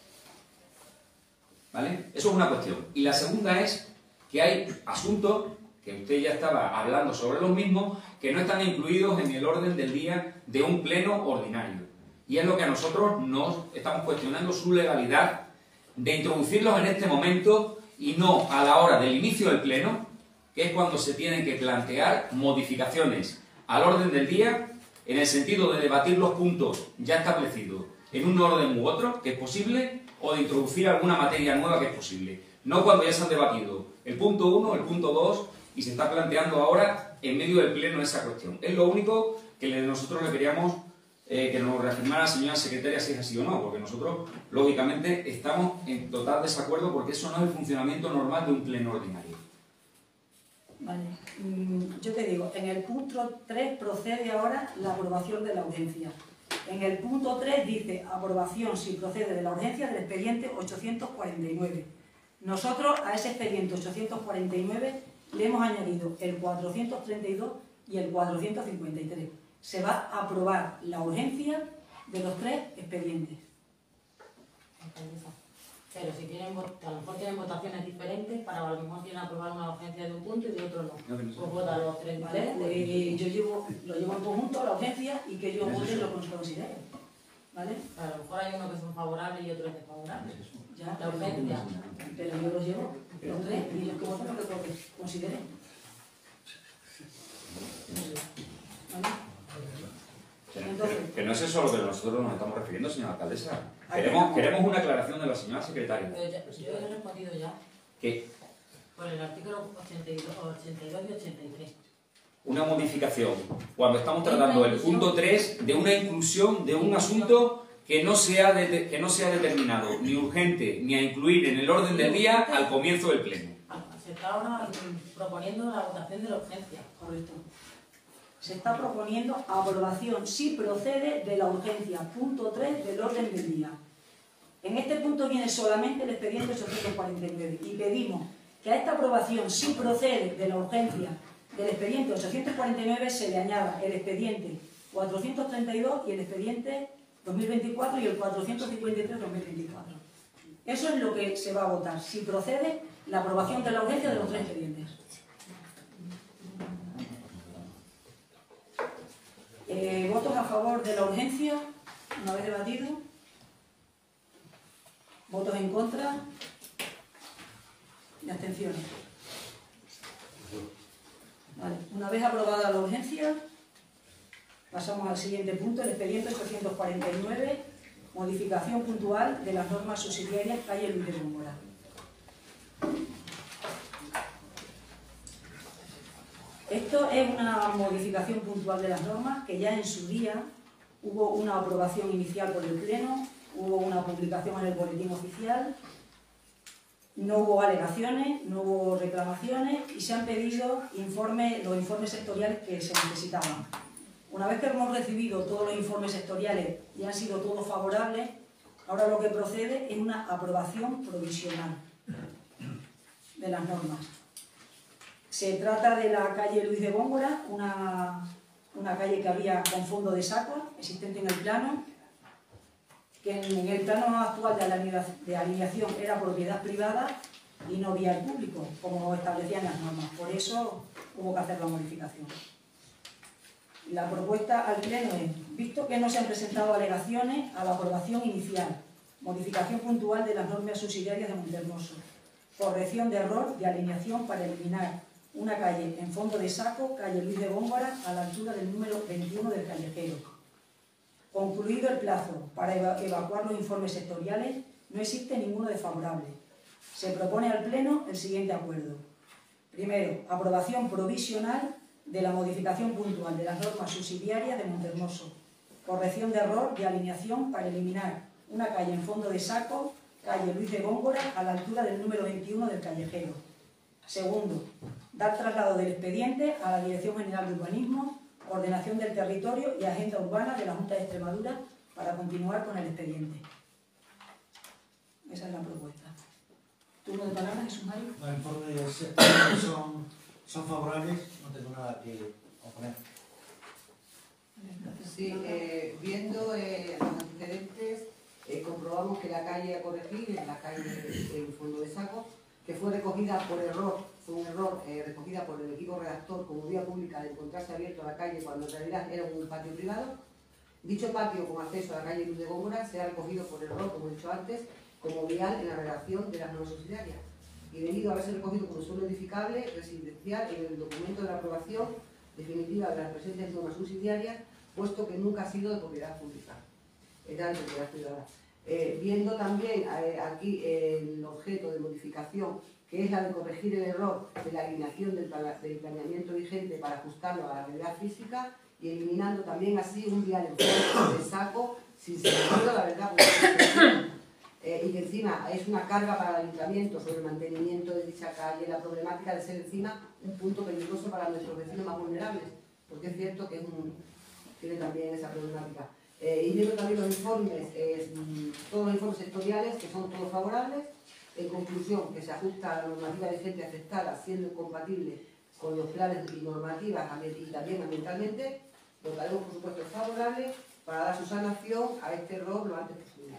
¿Vale? Eso es una cuestión. Y la segunda es que hay asuntos, que usted ya estaba hablando sobre los mismos, que no están incluidos en el orden del día de un pleno ordinario. Y es lo que a nosotros nos estamos cuestionando su legalidad de introducirlos en este momento y no a la hora del inicio del pleno, que es cuando se tienen que plantear modificaciones al orden del día en el sentido de debatir los puntos ya establecidos en un orden u otro, que es posible, o de introducir alguna materia nueva que es posible. No cuando ya se han debatido el punto 1, el punto 2, y se está planteando ahora en medio del pleno esa cuestión. Es lo único que nosotros le queríamos que nos reafirmara la señora secretaria si es así o no, porque nosotros, lógicamente, estamos en total desacuerdo porque eso no es el funcionamiento normal de un pleno ordinario. Vale. Yo te digo, en el punto 3 procede ahora la aprobación de la urgencia. En el punto 3 dice aprobación si procede de la urgencia del expediente 849. Nosotros a ese expediente 849 le hemos añadido el 432 y el 453. Se va a aprobar la urgencia de los 3 expedientes. Pero si tienen, a lo mejor tienen votaciones diferentes, para a lo mejor quieren aprobar una urgencia de un punto y de otro no. Pues vota los 3, ¿Vale? Yo lo llevo en conjunto, la urgencia, y que ellos voten lo que consideren. ¿Vale? A lo mejor hay uno que son favorables y otro es desfavorable. Ya, La urgencia. pero yo los llevo, los 3, y ellos que voten lo que consideren. ¿Vale? Entonces, Que no es eso a lo que nosotros nos estamos refiriendo, señora alcaldesa. Ahí Queremos una aclaración de la señora secretaria. Pero yo he respondido ya Que por el artículo 82 y 83. una modificación, cuando estamos tratando el punto 3 de una inclusión de un asunto que no sea determinado ni urgente ni a incluir en el orden del día al comienzo del pleno. Se está ahora proponiendo la votación de la urgencia. correcto. Se está proponiendo aprobación si procede de la urgencia, punto 3 del orden del día. En este punto viene solamente el expediente 849 y pedimos que a esta aprobación si procede de la urgencia del expediente 849 se le añada el expediente 432 y el expediente 2024 y el 453-2024. Eso es lo que se va a votar, si procede la aprobación de la urgencia de los 3 expedientes. ¿Votos a favor de la urgencia, una vez debatido? ¿Votos en contra? ¿Y abstenciones? Vale. Una vez aprobada la urgencia, pasamos al siguiente punto, el expediente 849, modificación puntual de las normas subsidiarias calle Luis de Góngora. Esto es una modificación puntual de las normas que ya en su día hubo una aprobación inicial por el Pleno, hubo una publicación en el boletín oficial, no hubo alegaciones, no hubo reclamaciones y se han pedido los informes sectoriales que se necesitaban. Una vez que hemos recibido todos los informes sectoriales y han sido todos favorables, ahora lo que procede es una aprobación provisional de las normas. Se trata de la calle Luis de Góngora, una calle que había con fondo de saco, existente en el plano, que en el plano actual de alineación era propiedad privada y no vial público, como establecían las normas. Por eso hubo que hacer la modificación. La propuesta al Pleno es, visto que no se han presentado alegaciones a la aprobación inicial, modificación puntual de las normas subsidiarias de Montehermoso, corrección de error de alineación para eliminar una calle en fondo de saco, calle Luis de Góngora, a la altura del número 21 del callejero. Concluido el plazo para evacuar los informes sectoriales, no existe ninguno desfavorable. Se propone al Pleno el siguiente acuerdo. Primero, aprobación provisional de la modificación puntual de las normas subsidiarias de Montehermoso. Corrección de error de alineación para eliminar una calle en fondo de saco, calle Luis de Góngora, a la altura del número 21 del callejero. Segundo, dar traslado del expediente a la Dirección General de Urbanismo, Ordenación del Territorio y Agenda Urbana de la Junta de Extremadura para continuar con el expediente. Esa es la propuesta. ¿Turno de palabra, Jesús Mario? Los informes son favorables, no tengo nada que oponer. Sí, viendo los antecedentes, comprobamos que la calle a corregir es la calle en fondo de saco, que fue recogida por error, fue un error recogida por el equipo redactor como vía pública de encontrarse abierto a la calle cuando en realidad era un patio privado. Dicho patio con acceso a la calle Luz de Góngora se ha recogido por error, como he dicho antes, como vial en la redacción de las normas subsidiarias. Y debido a haberse recogido como suelo edificable residencial en el documento de la aprobación definitiva de las presentes normas subsidiarias, puesto que nunca ha sido de propiedad pública, era de propiedad privada. Viendo también aquí el objeto de modificación, que es la de corregir el error de la alineación del planeamiento vigente para ajustarlo a la realidad física y eliminando también así un vial en forma de saco sin sentido, la verdad, y que encima es una carga para el ayuntamiento sobre el mantenimiento de dicha calle, la problemática de ser encima un punto peligroso para nuestros vecinos más vulnerables, porque es cierto que tiene también esa problemática. Y viendo también los informes, todos los informes sectoriales, que son todos favorables, en conclusión, que se ajusta a la normativa vigente aceptada, siendo compatible con los planes y normativas y también ambientalmente, votaremos por supuesto favorable para dar su sanación a este error lo antes posible.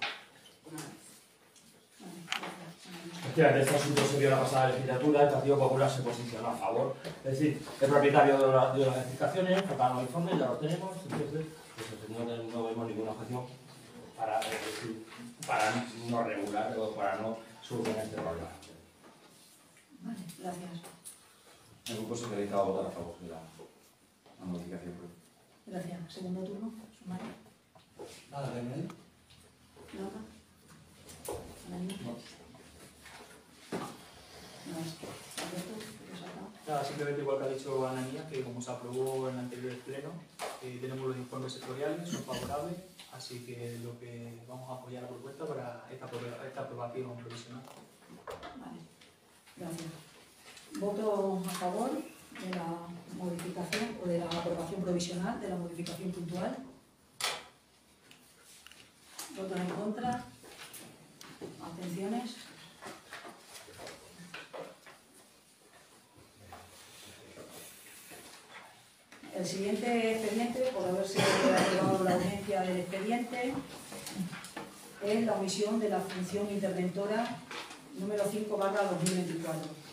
Efectivamente, este asunto se vio la pasada legislatura, el Partido Popular se posicionó a favor. Es decir, el propietario dio las explicaciones, faltaban los informes, ya los tenemos, entonces pues, no vemos ninguna objeción para no regular o para no solucionar este problema. Vale, gracias. El Grupo Socialista va a votar a favor de la modificación. Gracias. Segundo turno, Sumario. Nada, ¿de añadir? ¿Nota? Nada, simplemente igual que ha dicho Ananías, que como se aprobó en el anterior pleno, tenemos los informes sectoriales, son favorables, así que lo que vamos a apoyar la propuesta para esta aprobación provisional. Vale, gracias. Voto a favor de la modificación o de la aprobación provisional de la modificación puntual. Voto en contra. Abstenciones. El siguiente expediente, por haberse aprobado la urgencia del expediente, es la omisión de la función interventora número 5/2024.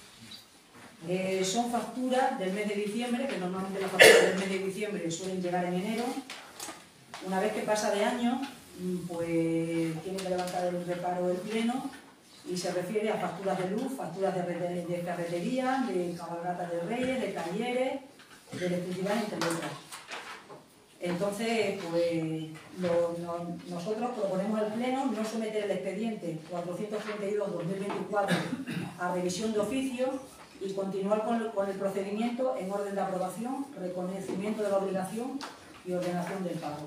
Son facturas del mes de diciembre, que normalmente las facturas del mes de diciembre suelen llegar en enero. Una vez que pasa de año, pues tiene que levantar el reparo del pleno y se refiere a facturas de luz, facturas de carretería, de cabalgatas de reyes, de talleres, de electricidad, entre otras. Entonces, pues nosotros proponemos al pleno no someter el expediente 432/2024 a revisión de oficio y continuar con el procedimiento en orden de aprobación, reconocimiento de la obligación y ordenación del pago.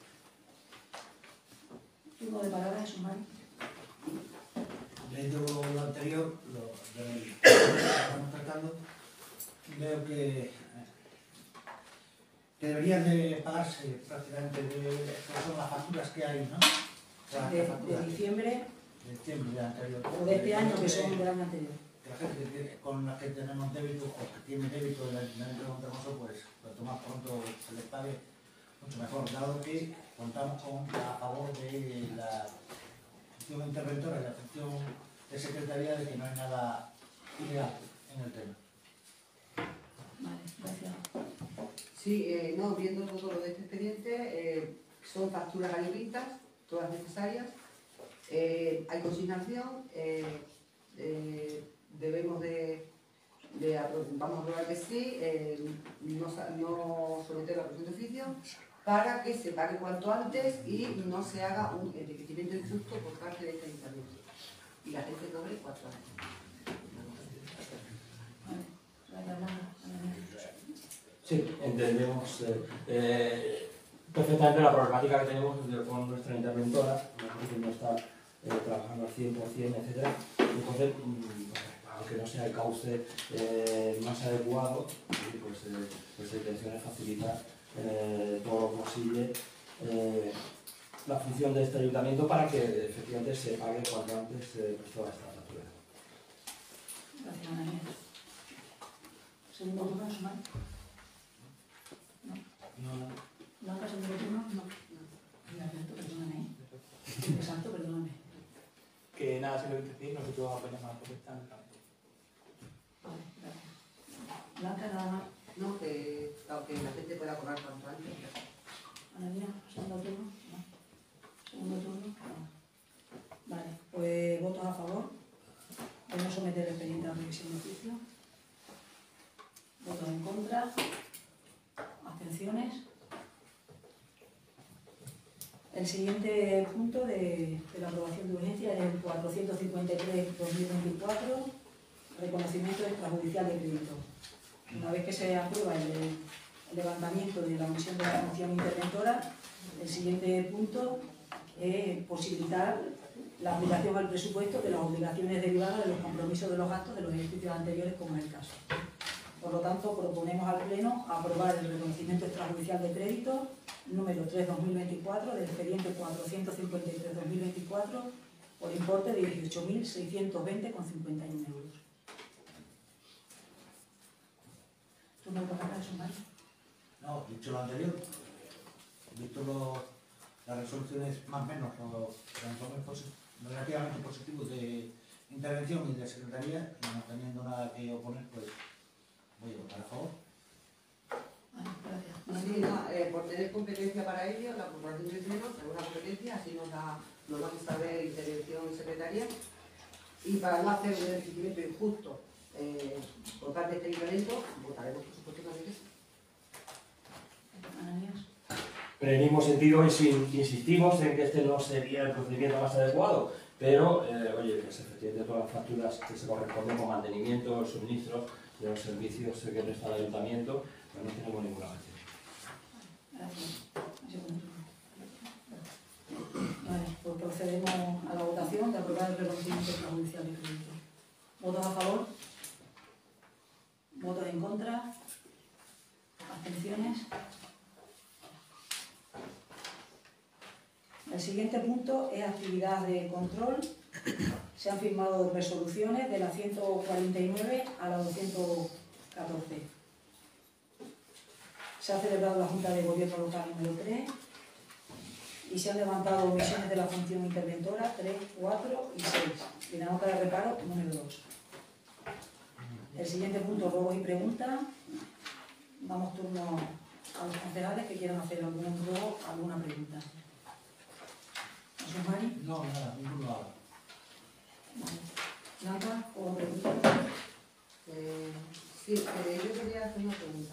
Turno de palabra, Sumario. Leyendo lo anterior, lo que estamos tratando, veo que deberían de pagarse prácticamente son las facturas que hay, ¿no? De diciembre de diciembre del anterior. o de este año, que son del año anterior. La gente con la que tenemos débito o que tiene débito del Ayuntamiento de Montehermoso, pues cuanto más pronto se les pague, mucho mejor, dado que contamos a favor de la función interventora y la función de secretaría de que no hay nada ilegal en el tema. Vale, gracias. Sí, no, viendo todo lo de este expediente, son facturas variopintas, todas necesarias, hay consignación, vamos a aprobar que sí, no someter a la presión de oficio, para que se pague cuanto antes y no se haga un enriquecimiento injusto por parte de este ayuntamiento. Y la gente cobre 4 años. Vale, gracias, Blanca. Sí, entendemos perfectamente la problemática que tenemos con nuestra interventora, que no está trabajando al 100%, etc. Entonces, aunque no sea el cauce más adecuado, pues la intención es facilitar todo lo posible la función de este ayuntamiento para que efectivamente se pague cuanto antes pues, toda esta factura. Gracias, Ana Inés. ¿Segundo turno, Sumar? No. ¿Blanca, segundo turno? No. Mira, Alberto, perdóname. Santo, perdóname. Que nada, simplemente decir, nosotros apoyamos la propuesta en el campo. Vale, gracias. Blanca, nada más. No, que aunque la gente pueda cobrar cuanto antes. Analia, segundo turno. No. Segundo turno. No. Vale, pues votos a favor de no someter el expediente a revisión de juicio. Votos en contra. Abstenciones. El siguiente punto de la aprobación de urgencia es el 453-2024, reconocimiento extrajudicial de crédito. Una vez que se aprueba el levantamiento de la omisión de la función interventora, el siguiente punto es posibilitar la aplicación al presupuesto de las obligaciones derivadas de los compromisos de los gastos de los ejercicios anteriores, como es el caso. Por lo tanto, proponemos al Pleno aprobar el reconocimiento extrajudicial de crédito número 3-2024 del expediente 453-2024 por importe de 18.620,51 euros. ¿Tú me vas a dar, Mario? No, dicho lo anterior, visto las resoluciones más o menos, los informes relativamente positivos de intervención y de secretaría, y no teniendo nada que oponer, pues voy a votar a favor. Vale, gracias. Sí, no, por tener competencia para ello, la Corporación de Vecinos tenemos una competencia, así nos da a saber intervención y secretaría, y para no hacer un enriquecimiento injusto por parte de este ayuntamiento, votaremos por supuesto también que sí. En el mismo sentido, insistimos en que este no sería el procedimiento más adecuado, pero, oye, pues efectivamente todas las facturas que se corresponden con mantenimiento, suministros de los servicios que presta el ayuntamiento, pues no tenemos ninguna objeción. Gracias. Vale, pues procedemos a la votación de aprobar el reconocimiento extrajudicial de crédito. ¿Votos a favor? ¿Votos en contra? ¿Abstenciones? El siguiente punto es actividad de control. Se han firmado resoluciones de la 149 a la 214. Se ha celebrado la Junta de Gobierno Local número 3 y se han levantado omisiones de la función interventora 3, 4 y 6 y la nota de reparo número 2. El siguiente punto, ruegos y preguntas. Damos turno a los concejales que quieran hacer algún ruego, alguna pregunta. ¿José Mari? No, nada, ninguno ahora. Blanca, ¿o pregunta? Sí, yo quería hacer una pregunta.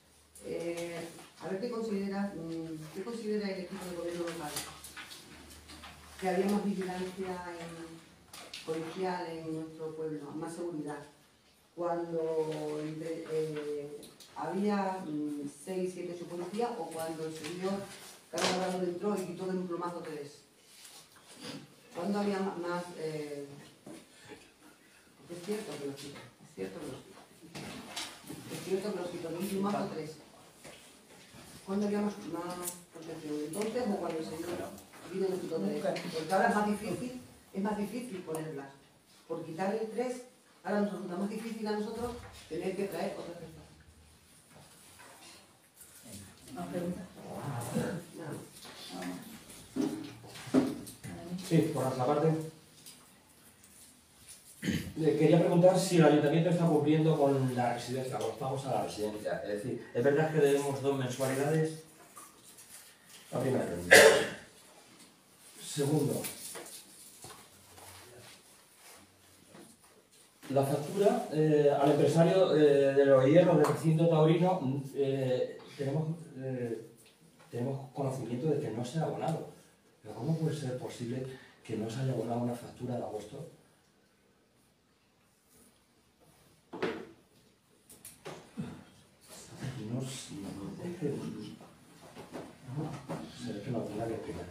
A ver qué considera el equipo de gobierno local. Que había más vigilancia policial en nuestro pueblo, más seguridad. Cuando había 6, 7, 8 policías, o cuando el señor Carlos Bravo entró y quitó de un plumazo 3. ¿Cuándo había más? Es cierto que los quitó, es cierto que los quitó. Es cierto que los quitó de un plumazo 3. ¿Cuándo había más protección? ¿Entonces o cuando el señor vino de quitó 3? Porque ahora es más difícil ponerlas. Por quitar el 3, ahora nos resulta más difícil a nosotros tener que traer otras personas. ¿Más preguntas? Sí, por nuestra parte. Quería preguntar si el ayuntamiento está cumpliendo con la residencia, con los pagos a la residencia. Es decir, ¿es verdad que debemos 2 mensualidades? La primera pregunta. Segundo, la factura al empresario de los hierros del recinto taurino tenemos conocimiento de que no se ha abonado. Pero ¿cómo puede ser posible que no se haya abonado una factura de agosto? No es que no tendrá que explicar.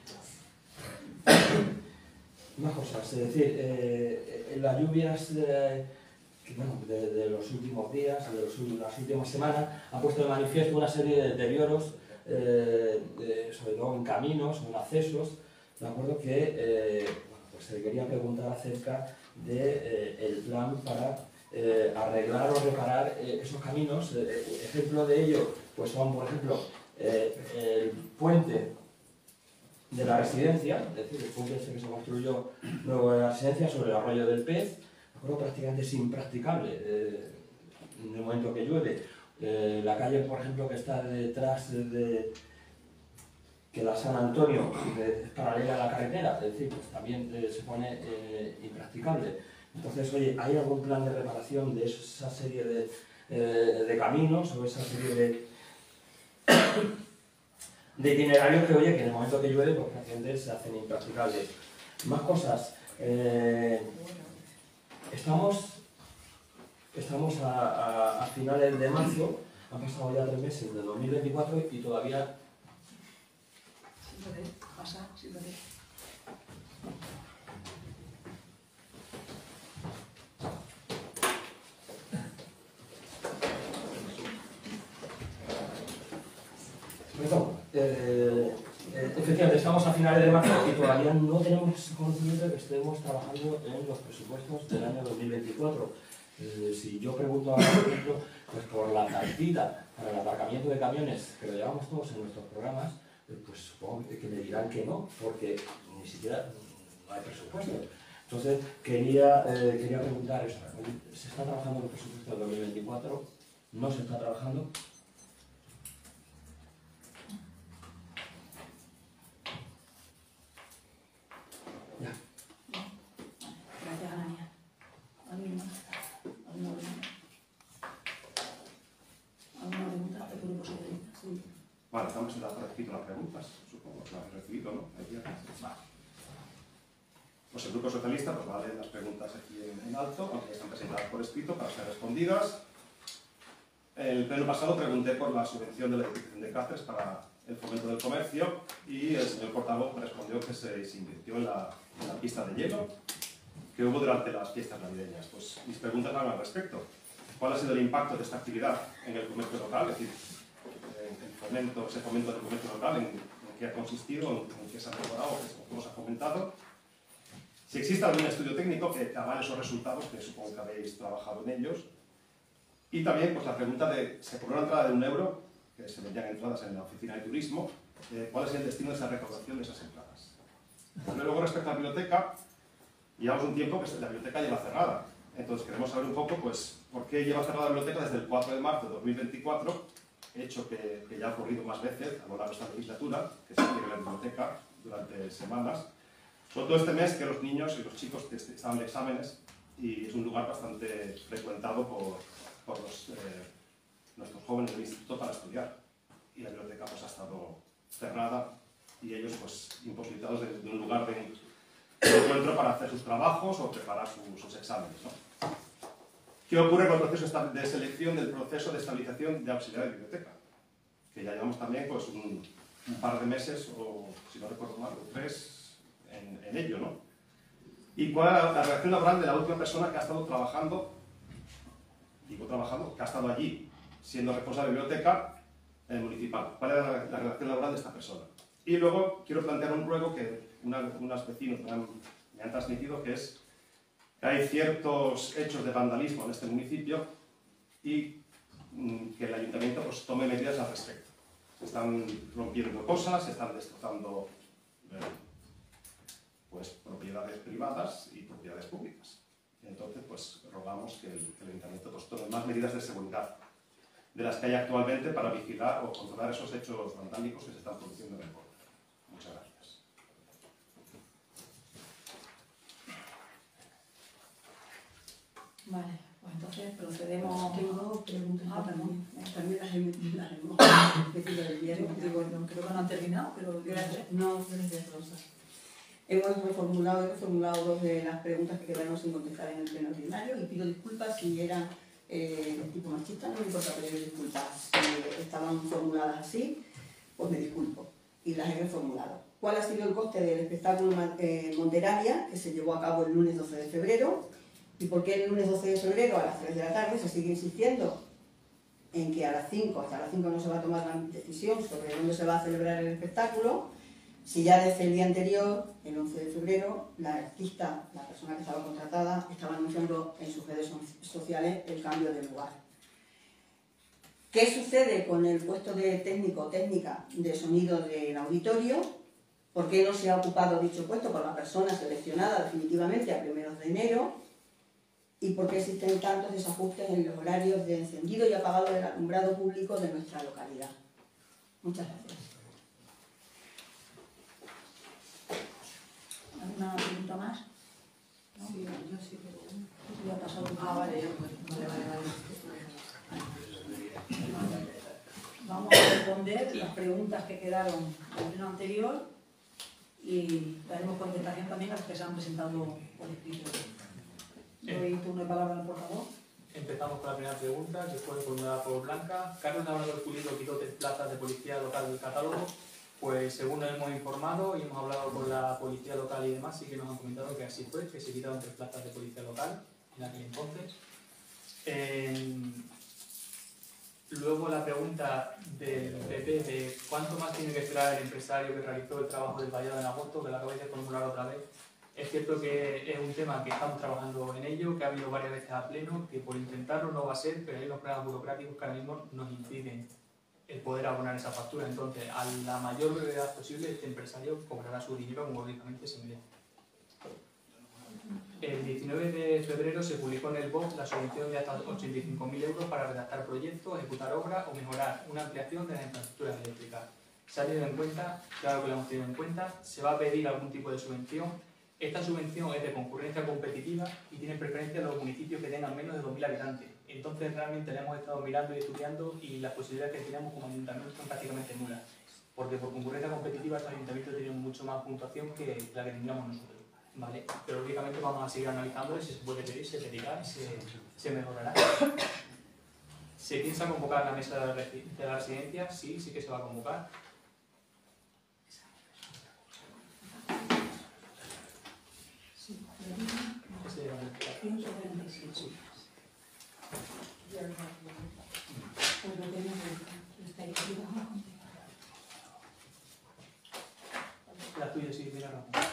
Más cosas, es decir, las lluvias de los últimos días, las últimas semanas, han puesto de manifiesto una serie de deterioros, sobre todo en caminos, en accesos, de acuerdo, que pues se quería preguntar acerca del plan para arreglar o reparar esos caminos. Ejemplo de ello pues son, por ejemplo, el puente de la residencia, es decir, el puente este que se construyó luego de la residencia sobre el arroyo del Pez, prácticamente es impracticable en el momento que llueve. La calle, por ejemplo, que está detrás que da San Antonio, es paralela a la carretera, es decir, pues también se pone impracticable. Entonces, oye, ¿hay algún plan de reparación de esa serie de caminos o esa serie de itinerarios que, oye, que en el momento que llueve, pues prácticamente se hacen impracticables? Más cosas. Estamos a finales de marzo, han pasado ya 3 meses de 2024 y todavía... Sí, puede pasar, sí, puede. Perdón, efectivamente estamos a finales de marzo y todavía no tenemos conocimiento de que estemos trabajando en los presupuestos del año 2024. Si yo pregunto ahora, por ejemplo, pues por la partida para el aparcamiento de camiones, que lo llevamos todos en nuestros programas, pues supongo que me dirán que no, porque ni siquiera no hay presupuesto. Entonces quería preguntar eso. ¿Se está trabajando en el presupuesto del 2024? ¿No se está trabajando? Gracias, Anania. ¿Alguna pregunta del Grupo Socialista? Sí. Vale, estamos en la recibido las preguntas, supongo que las has recibido, ¿no? Vale. Pues el Grupo Socialista pues, va a leer las preguntas aquí en alto, aunque están presentadas por escrito para ser respondidas. El pleno pasado pregunté por la subvención de la Diputación de Cáceres para el fomento del comercio y el señor portavoz respondió que se invirtió en la pista de hielo que hubo durante las fiestas navideñas. Pues mis preguntas van al respecto. ¿Cuál ha sido el impacto de esta actividad en el comercio local? Es decir, ese fomento del comercio local, en qué ha consistido, en qué se ha mejorado, cómo se ha fomentado. Si existe algún estudio técnico que avale esos resultados, que supongo que habéis trabajado en ellos. Y también pues, la pregunta de, se cobró una entrada de €1, que se vendían entradas en la oficina de turismo, ¿cuál es el destino de esa recaudación de esas entradas? Luego, respecto a la biblioteca, llevamos un tiempo que la biblioteca lleva cerrada. Entonces queremos saber un poco pues, por qué lleva cerrada la biblioteca desde el 4 de marzo de 2024, hecho que ya ha ocurrido más veces a lo largo de esta legislatura, que se cierra la biblioteca durante semanas. Sobre todo este mes que los niños y los chicos estaban de exámenes y es un lugar bastante frecuentado por nuestros jóvenes del instituto para estudiar. Y la biblioteca pues, ha estado cerrada y ellos pues, imposibilitados de un lugar de encuentro para hacer sus trabajos o preparar sus exámenes, ¿no? ¿Qué ocurre con el proceso de selección del proceso de estabilización de auxiliar de biblioteca? Que ya llevamos también pues, un par de meses, o si no recuerdo mal, o 3 en ello, ¿no? ¿Y cuál es la relación laboral de la última persona que ha estado trabajando, que ha estado allí, siendo responsable de biblioteca municipal? ¿Cuál es la relación laboral de esta persona? Y luego quiero plantear un ruego que unos vecinos me han transmitido, que es que hay ciertos hechos de vandalismo en este municipio y que el ayuntamiento pues, tome medidas al respecto. Se están rompiendo cosas, se están destrozando pues, propiedades privadas y propiedades públicas. Y entonces, pues, rogamos que el ayuntamiento pues, tome más medidas de seguridad de las que hay actualmente para vigilar o controlar esos hechos vandálicos que se están produciendo en el pueblo. Muchas gracias. Vale, pues entonces procedemos... Tengo 2 preguntas también. También las hemos Digo, no, creo que no han terminado, pero... Gracias. No, gracias, Rosa. Hemos reformulado 2 de las preguntas que quedaron sin contestar en el pleno ordinario y pido disculpas si eran de tipo machista, no me importa pedir disculpas. Si estaban formuladas así, pues me disculpo y las he reformulado. ¿Cuál ha sido el coste del espectáculo Monteralia, que se llevó a cabo el lunes 12 de febrero? ¿Y por qué el lunes 12 de febrero a las 3 de la tarde se sigue insistiendo en que a las 5, hasta las 5 no se va a tomar la decisión sobre dónde se va a celebrar el espectáculo? Si ya desde el día anterior, el 11 de febrero, la artista, la persona que estaba contratada, estaba anunciando en sus redes sociales el cambio de lugar. ¿Qué sucede con el puesto de técnico o técnica de sonido del auditorio? ¿Por qué no se ha ocupado dicho puesto por la persona seleccionada definitivamente a primeros de enero? ¿Y por qué existen tantos desajustes en los horarios de encendido y apagado del alumbrado público de nuestra localidad? Muchas gracias. ¿Alguna pregunta más? ¿No? Sí, yo sí, pero bueno. Ya ha pasado un Ah, vale, Vamos a responder las preguntas que quedaron del pleno anterior y daremos contestación también a las que se han presentado por escrito. Doy turno de palabra al portavoz. Empezamos con la primera pregunta, que fue formulada por Blanca. Carlos Labrador Pulido quitó 3 plazas de policía local del catálogo. Pues según nos hemos informado y hemos hablado con la policía local y demás, sí que nos han comentado que así fue, que se quitaron 3 plazas de policía local en aquel entonces. Luego la pregunta del PP de cuánto más tiene que esperar el empresario que realizó el trabajo del vallado en agosto, que lo acabáis de formular otra vez. Es cierto que es un tema que estamos trabajando en ello, que ha habido varias veces a pleno, que por intentarlo no va a ser, pero hay unos problemas burocráticos que ahora mismo nos impiden el poder abonar esa factura. Entonces, a la mayor brevedad posible, este empresario cobrará su dinero como lógicamente se merece. El 19 de febrero se publicó en el BOP la subvención de hasta 85.000 euros para redactar proyectos, ejecutar obras o mejorar una ampliación de las infraestructuras eléctricas. Se ha tenido en cuenta, claro que lo hemos tenido en cuenta, se va a pedir algún tipo de subvención. Esta subvención es de concurrencia competitiva y tiene preferencia a los municipios que tengan menos de 2.000 habitantes. Entonces realmente la hemos estado mirando y estudiando y las posibilidades que tenemos como ayuntamiento son prácticamente nulas. Porque por concurrencia competitiva estos ayuntamientos tienen mucho más puntuación que la que tendríamos nosotros. ¿Vale? Pero lógicamente vamos a seguir analizando y si se puede pedir, se pedirá y se mejorará. ¿Se piensa convocar la mesa de la residencia? Sí, sí que se va a convocar. Ese era el plan. 146. La tuya sí, mira, Ramón.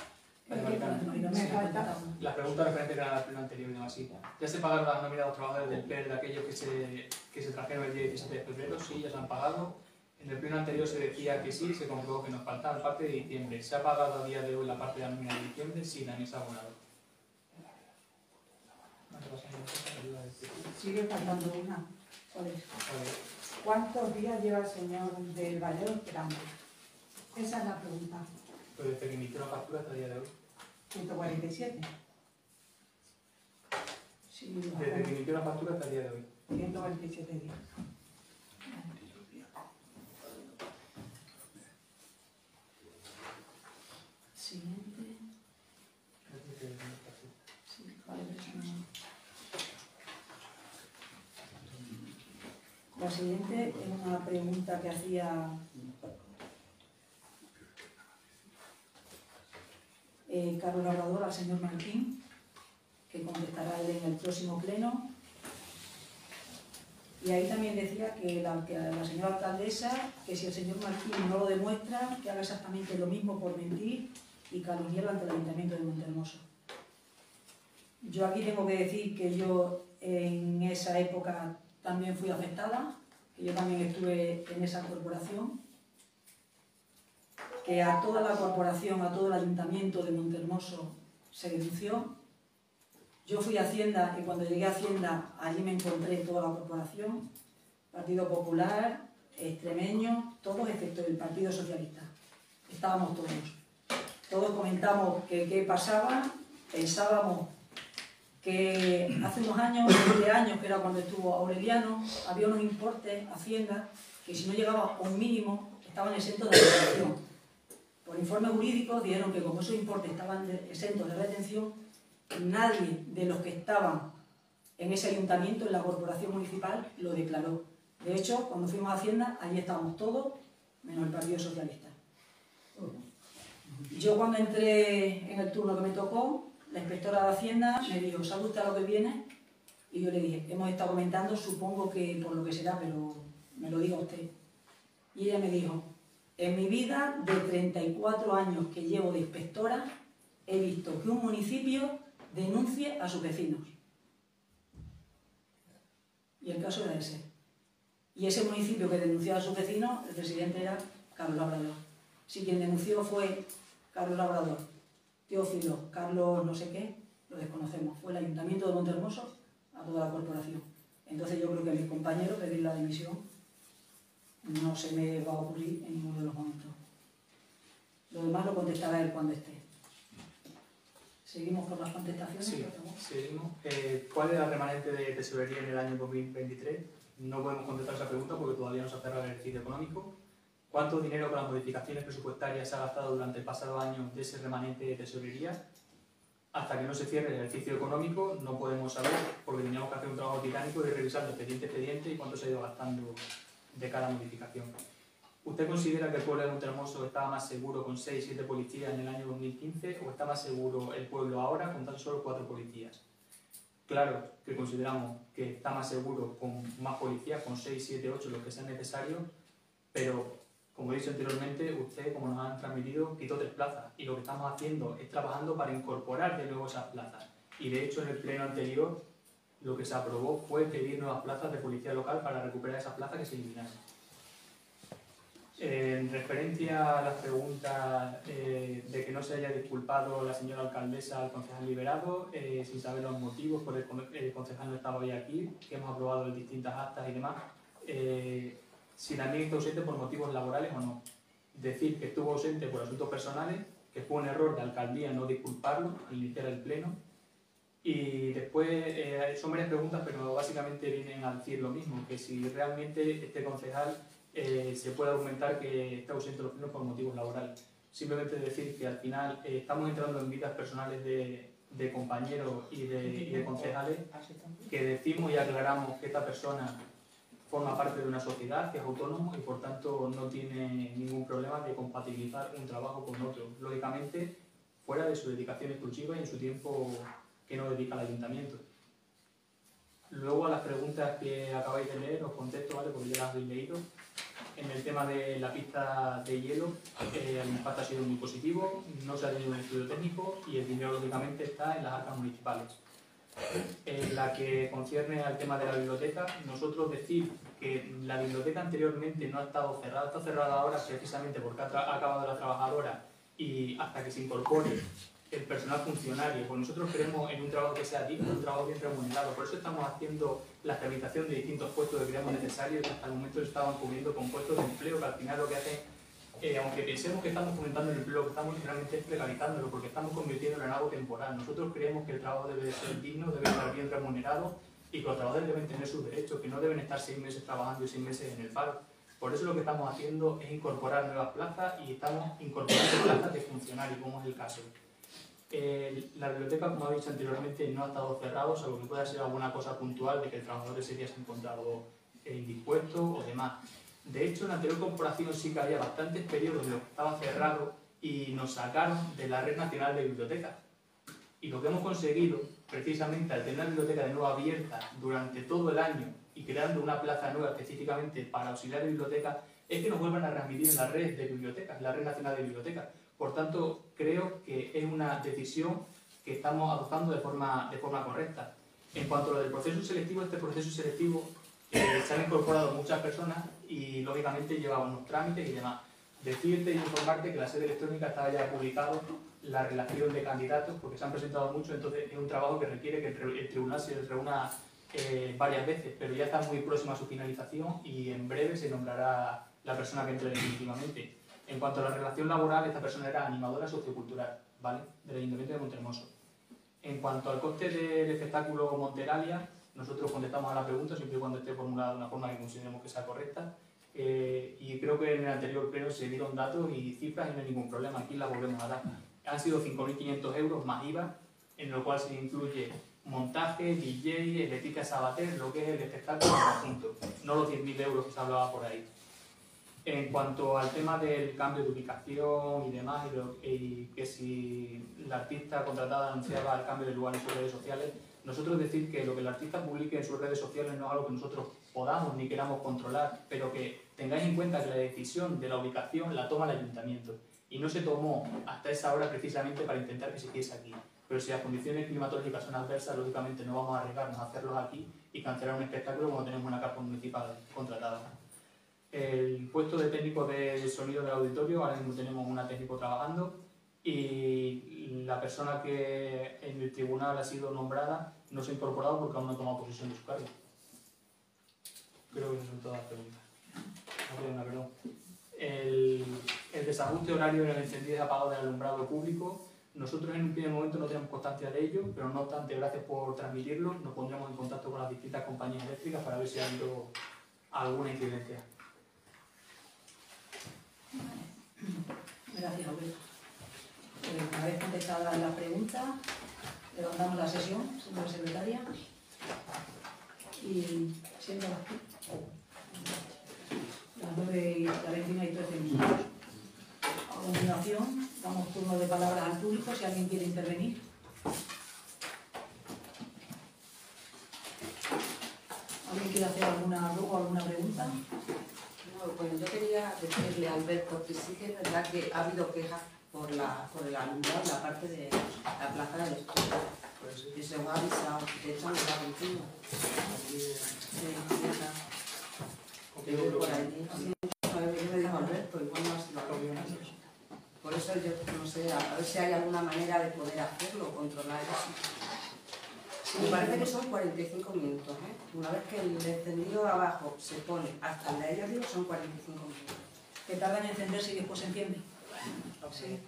La pregunta referente a la pleno anterior y demás, sí. ¿Ya se pagaron las nóminas de los trabajadores del PER de aquellos que se trajeron el día 17 de febrero? Sí, ya se han pagado. En el pleno anterior se decía que sí, se comprobó que nos faltaba parte de diciembre. ¿Se ha pagado a día de hoy la parte de la nómina de diciembre? Sí, la mesa ha abonado. Sigue faltando una. ¿Cuál es? ¿Cuántos días lleva el señor del Valleo esperando? Esa es la pregunta. Pues desde que emitió la factura hasta el día de hoy. 147. Sí, Desde que emitió la factura hasta el día de hoy. 147 días. Siguiente. Sí, vale, la siguiente es una pregunta que hacía Carlos Labrador al señor Martín, que contestará él en el próximo pleno. Y ahí también decía que la señora alcaldesa, que si el señor Martín no lo demuestra, que haga exactamente lo mismo por mentir y calumniarlo ante el Ayuntamiento de Montehermoso. Yo aquí tengo que decir que yo en esa época también fui afectada, que yo también estuve en esa corporación, que a toda la corporación, a todo el Ayuntamiento de Montehermoso se denunció. Yo fui a Hacienda y cuando llegué a Hacienda allí me encontré toda la corporación, Partido Popular, Extremeño, todos excepto el Partido Socialista. Estábamos todos. Todos comentamos que qué pasaba, pensábamos que hace unos años, 20 años, que era cuando estuvo Aureliano, había unos importes, Hacienda, que si no llegaba a un mínimo estaban exentos de retención. Por informes jurídicos dijeron que como esos importes estaban exentos de retención, nadie de los que estaban en ese ayuntamiento, en la corporación municipal, lo declaró. De hecho, cuando fuimos a Hacienda, allí estábamos todos, menos el Partido Socialista. Yo cuando entré en el turno que me tocó, la inspectora de Hacienda me dijo, ¿sabe usted a lo que viene? Y yo le dije, hemos estado comentando, supongo que por lo que será, pero me lo diga usted. Y ella me dijo, en mi vida de 34 años que llevo de inspectora, he visto que un municipio denuncie a sus vecinos. Y el caso era ese. Y ese municipio que denunció a sus vecinos, el presidente era Carlos Labrador. Si quien denunció fue Carlos Labrador, Teófilo, Carlos no sé qué, lo desconocemos. Fue el Ayuntamiento de Montehermoso a toda la corporación. Entonces yo creo que a mis compañeros pedir la dimisión no se me va a ocurrir en ninguno de los momentos. Lo demás lo contestará él cuando esté. ¿Seguimos con las contestaciones? Sí, seguimos. ¿Cuál es la remanente de tesorería en el año 2023? No podemos contestar esa pregunta porque todavía no se ha cerrado el ejercicio económico. ¿Cuánto dinero con las modificaciones presupuestarias se ha gastado durante el pasado año de ese remanente de tesorería? Hasta que no se cierre el ejercicio económico no podemos saber, porque teníamos que hacer un trabajo titánico de revisar de expediente a expediente y cuánto se ha ido gastando de cada modificación. ¿Usted considera que el pueblo de Montehermoso estaba más seguro con 6 o 7 policías en el año 2015 o está más seguro el pueblo ahora con tan solo 4 policías? Claro que consideramos que está más seguro con más policías, con 6, 7, 8, los que sean necesarios, pero como he dicho anteriormente, usted, como nos han transmitido, quitó 3 plazas y lo que estamos haciendo es trabajando para incorporar de nuevo esas plazas. Y de hecho en el pleno anterior lo que se aprobó fue pedir nuevas plazas de policía local para recuperar esas plazas que se eliminaron. En referencia a las preguntas de que no se haya disculpado la señora alcaldesa al concejal liberado, sin saber los motivos por el concejal no estaba hoy aquí, que hemos aprobado en distintas actas y demás, si también está ausente por motivos laborales o no. Decir que estuvo ausente por asuntos personales, que fue un error de alcaldía no disculparlo al iniciar el pleno. Y después son varias preguntas, pero básicamente vienen a decir lo mismo, que si realmente este concejal se puede argumentar que está ausente de los plenos por motivos laborales. Simplemente decir que al final estamos entrando en vidas personales de compañeros y de concejales, que decimos y aclaramos que esta persona forma parte de una sociedad, que es autónomo y por tanto no tiene ningún problema de compatibilizar un trabajo con otro, lógicamente fuera de su dedicación exclusiva y en su tiempo que no dedica al ayuntamiento. Luego a las preguntas que acabáis de leer os contesto, ¿vale? Porque ya las habéis leído. En el tema de la pista de hielo, el impacto ha sido muy positivo, no se ha tenido un estudio técnico y el dinero lógicamente está en las arcas municipales. En la que concierne al tema de la biblioteca, nosotros decir que la biblioteca anteriormente no ha estado cerrada, está cerrada ahora precisamente porque ha acabado la trabajadora y hasta que se incorpore el personal funcionario, pues nosotros queremos en un trabajo que sea digno, un trabajo bien remunerado, por eso estamos haciendo la tramitación de distintos puestos que creamos necesarios y hasta el momento estaban cubriendo con puestos de empleo que al final lo que hacen, aunque pensemos que estamos fomentando el empleo, que estamos realmente precarizándolo porque estamos convirtiéndolo en algo temporal. Nosotros creemos que el trabajo debe ser digno, debe estar bien remunerado y que los trabajadores deben tener sus derechos, que no deben estar 6 meses trabajando y 6 meses en el paro. Por eso lo que estamos haciendo es incorporar nuevas plazas y estamos incorporando plazas de funcionarios, como es el caso. La biblioteca, como he dicho anteriormente, no ha estado cerrada, salvo que pueda ser alguna cosa puntual de que el trabajador ese día se ha encontrado indispuesto o demás. De hecho, en la anterior corporación sí que había bastantes periodos en los que estaba cerrado y nos sacaron de la Red Nacional de Bibliotecas. Y lo que hemos conseguido, precisamente al tener la biblioteca de nuevo abierta durante todo el año y creando una plaza nueva específicamente para auxiliar de bibliotecas, es que nos vuelvan a readmitir en la red de bibliotecas, la Red Nacional de Bibliotecas. Por tanto, creo que es una decisión que estamos adoptando de forma correcta. En cuanto a lo del proceso selectivo, este proceso selectivo se han incorporado muchas personas y lógicamente lleva unos trámites y demás. Decirte y informarte que la sede electrónica está ya publicado la relación de candidatos porque se han presentado muchos, entonces es un trabajo que requiere que el tribunal se reúna varias veces, pero ya está muy próxima a su finalización y en breve se nombrará la persona que entre definitivamente. En cuanto a la relación laboral, esta persona era animadora sociocultural, ¿vale?, del Ayuntamiento de Montehermoso. En cuanto al coste del espectáculo Monteralia, nosotros contestamos a la pregunta siempre y cuando esté formulada de una forma que consideremos que sea correcta. Y creo que en el anterior pleno se dieron datos y cifras y no hay ningún problema, aquí la volvemos a dar. Han sido 5.500 euros más IVA, en lo cual se incluye montaje, DJ, Leticia Sabater, lo que es el espectáculo en conjunto, no los 10.000 euros que se hablaba por ahí. En cuanto al tema del cambio de ubicación y demás, y que si la artista contratada anunciaba el cambio de lugar en sus redes sociales, nosotros decir que lo que el artista publique en sus redes sociales no es algo que nosotros podamos ni queramos controlar, pero que tengáis en cuenta que la decisión de la ubicación la toma el ayuntamiento y no se tomó hasta esa hora precisamente para intentar que se hiciese aquí. Pero si las condiciones climatológicas son adversas, lógicamente no vamos a arriesgarnos a hacerlos aquí y cancelar un espectáculo cuando tenemos una carpa municipal contratada. El puesto de técnico de sonido del auditorio, ahora mismo tenemos una técnico trabajando y la persona que en el tribunal ha sido nombrada no se ha incorporado porque aún no ha tomado posesión de su cargo. Creo que esas son todas las preguntas. Perdón. El desajuste horario en el encendido y apagado del alumbrado público, nosotros en un primer momento no tenemos constancia de ello, pero no obstante, gracias por transmitirlo, nos pondremos en contacto con las distintas compañías eléctricas para ver si ha habido alguna incidencia. Gracias, Aurelio. Una vez contestadas las preguntas, levantamos la sesión, señora secretaria, y siendo las 9:41 minutos. A continuación, damos turno de palabras al público, si alguien quiere intervenir. ¿Alguien quiere hacer alguna pregunta? Bueno, yo quería decirle a Alberto que sí que es verdad que ha habido quejas por el alumbrado en la parte de la plaza del estudio. Y se os ha avisado, de hecho, nos ha vencido. Por allí. Yo me dijo Alberto, igual no ha sido algo. Por eso yo no sé, a ver si hay alguna manera de poder hacerlo, controlar eso. Me parece que son 45 minutos, ¿eh? Una vez que el encendido de abajo se pone hasta el de ahí arriba, son 45 minutos. ¿Que tarda en encenderse y después se enciende? Sí.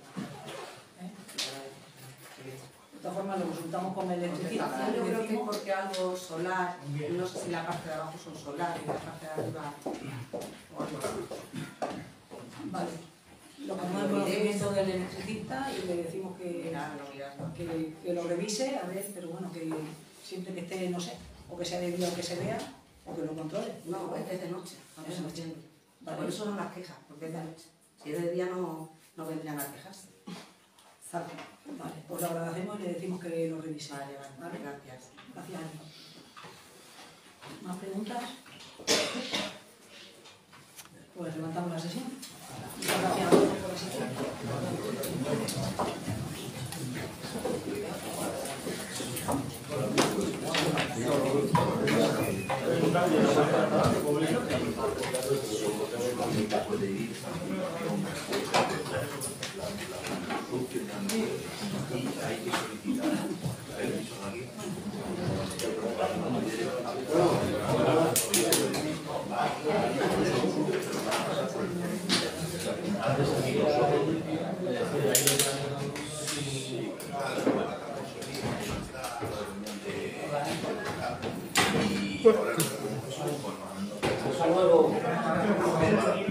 De todas formas, lo consultamos con el electricista. Yo creo que es porque algo solar, no sé si la parte de abajo son solares y la parte de arriba o algo así. Vale. Lo ponemos en conocimiento del electricista y le decimos que lo revise, a ver, pero bueno, que siempre que esté, no sé, o que sea de día o que se vea, o que lo controle. No, es que es de noche. Es de noche. Vale. Por eso son las quejas, porque es de noche. Si es de día no vendrían a quejarse. Vale, pues lo agradecemos y le decimos que lo revise. Vale, gracias. Gracias. ¿Más preguntas? Pues levantamos la sesión. Muchas gracias a todos por asistir. Hasta luego.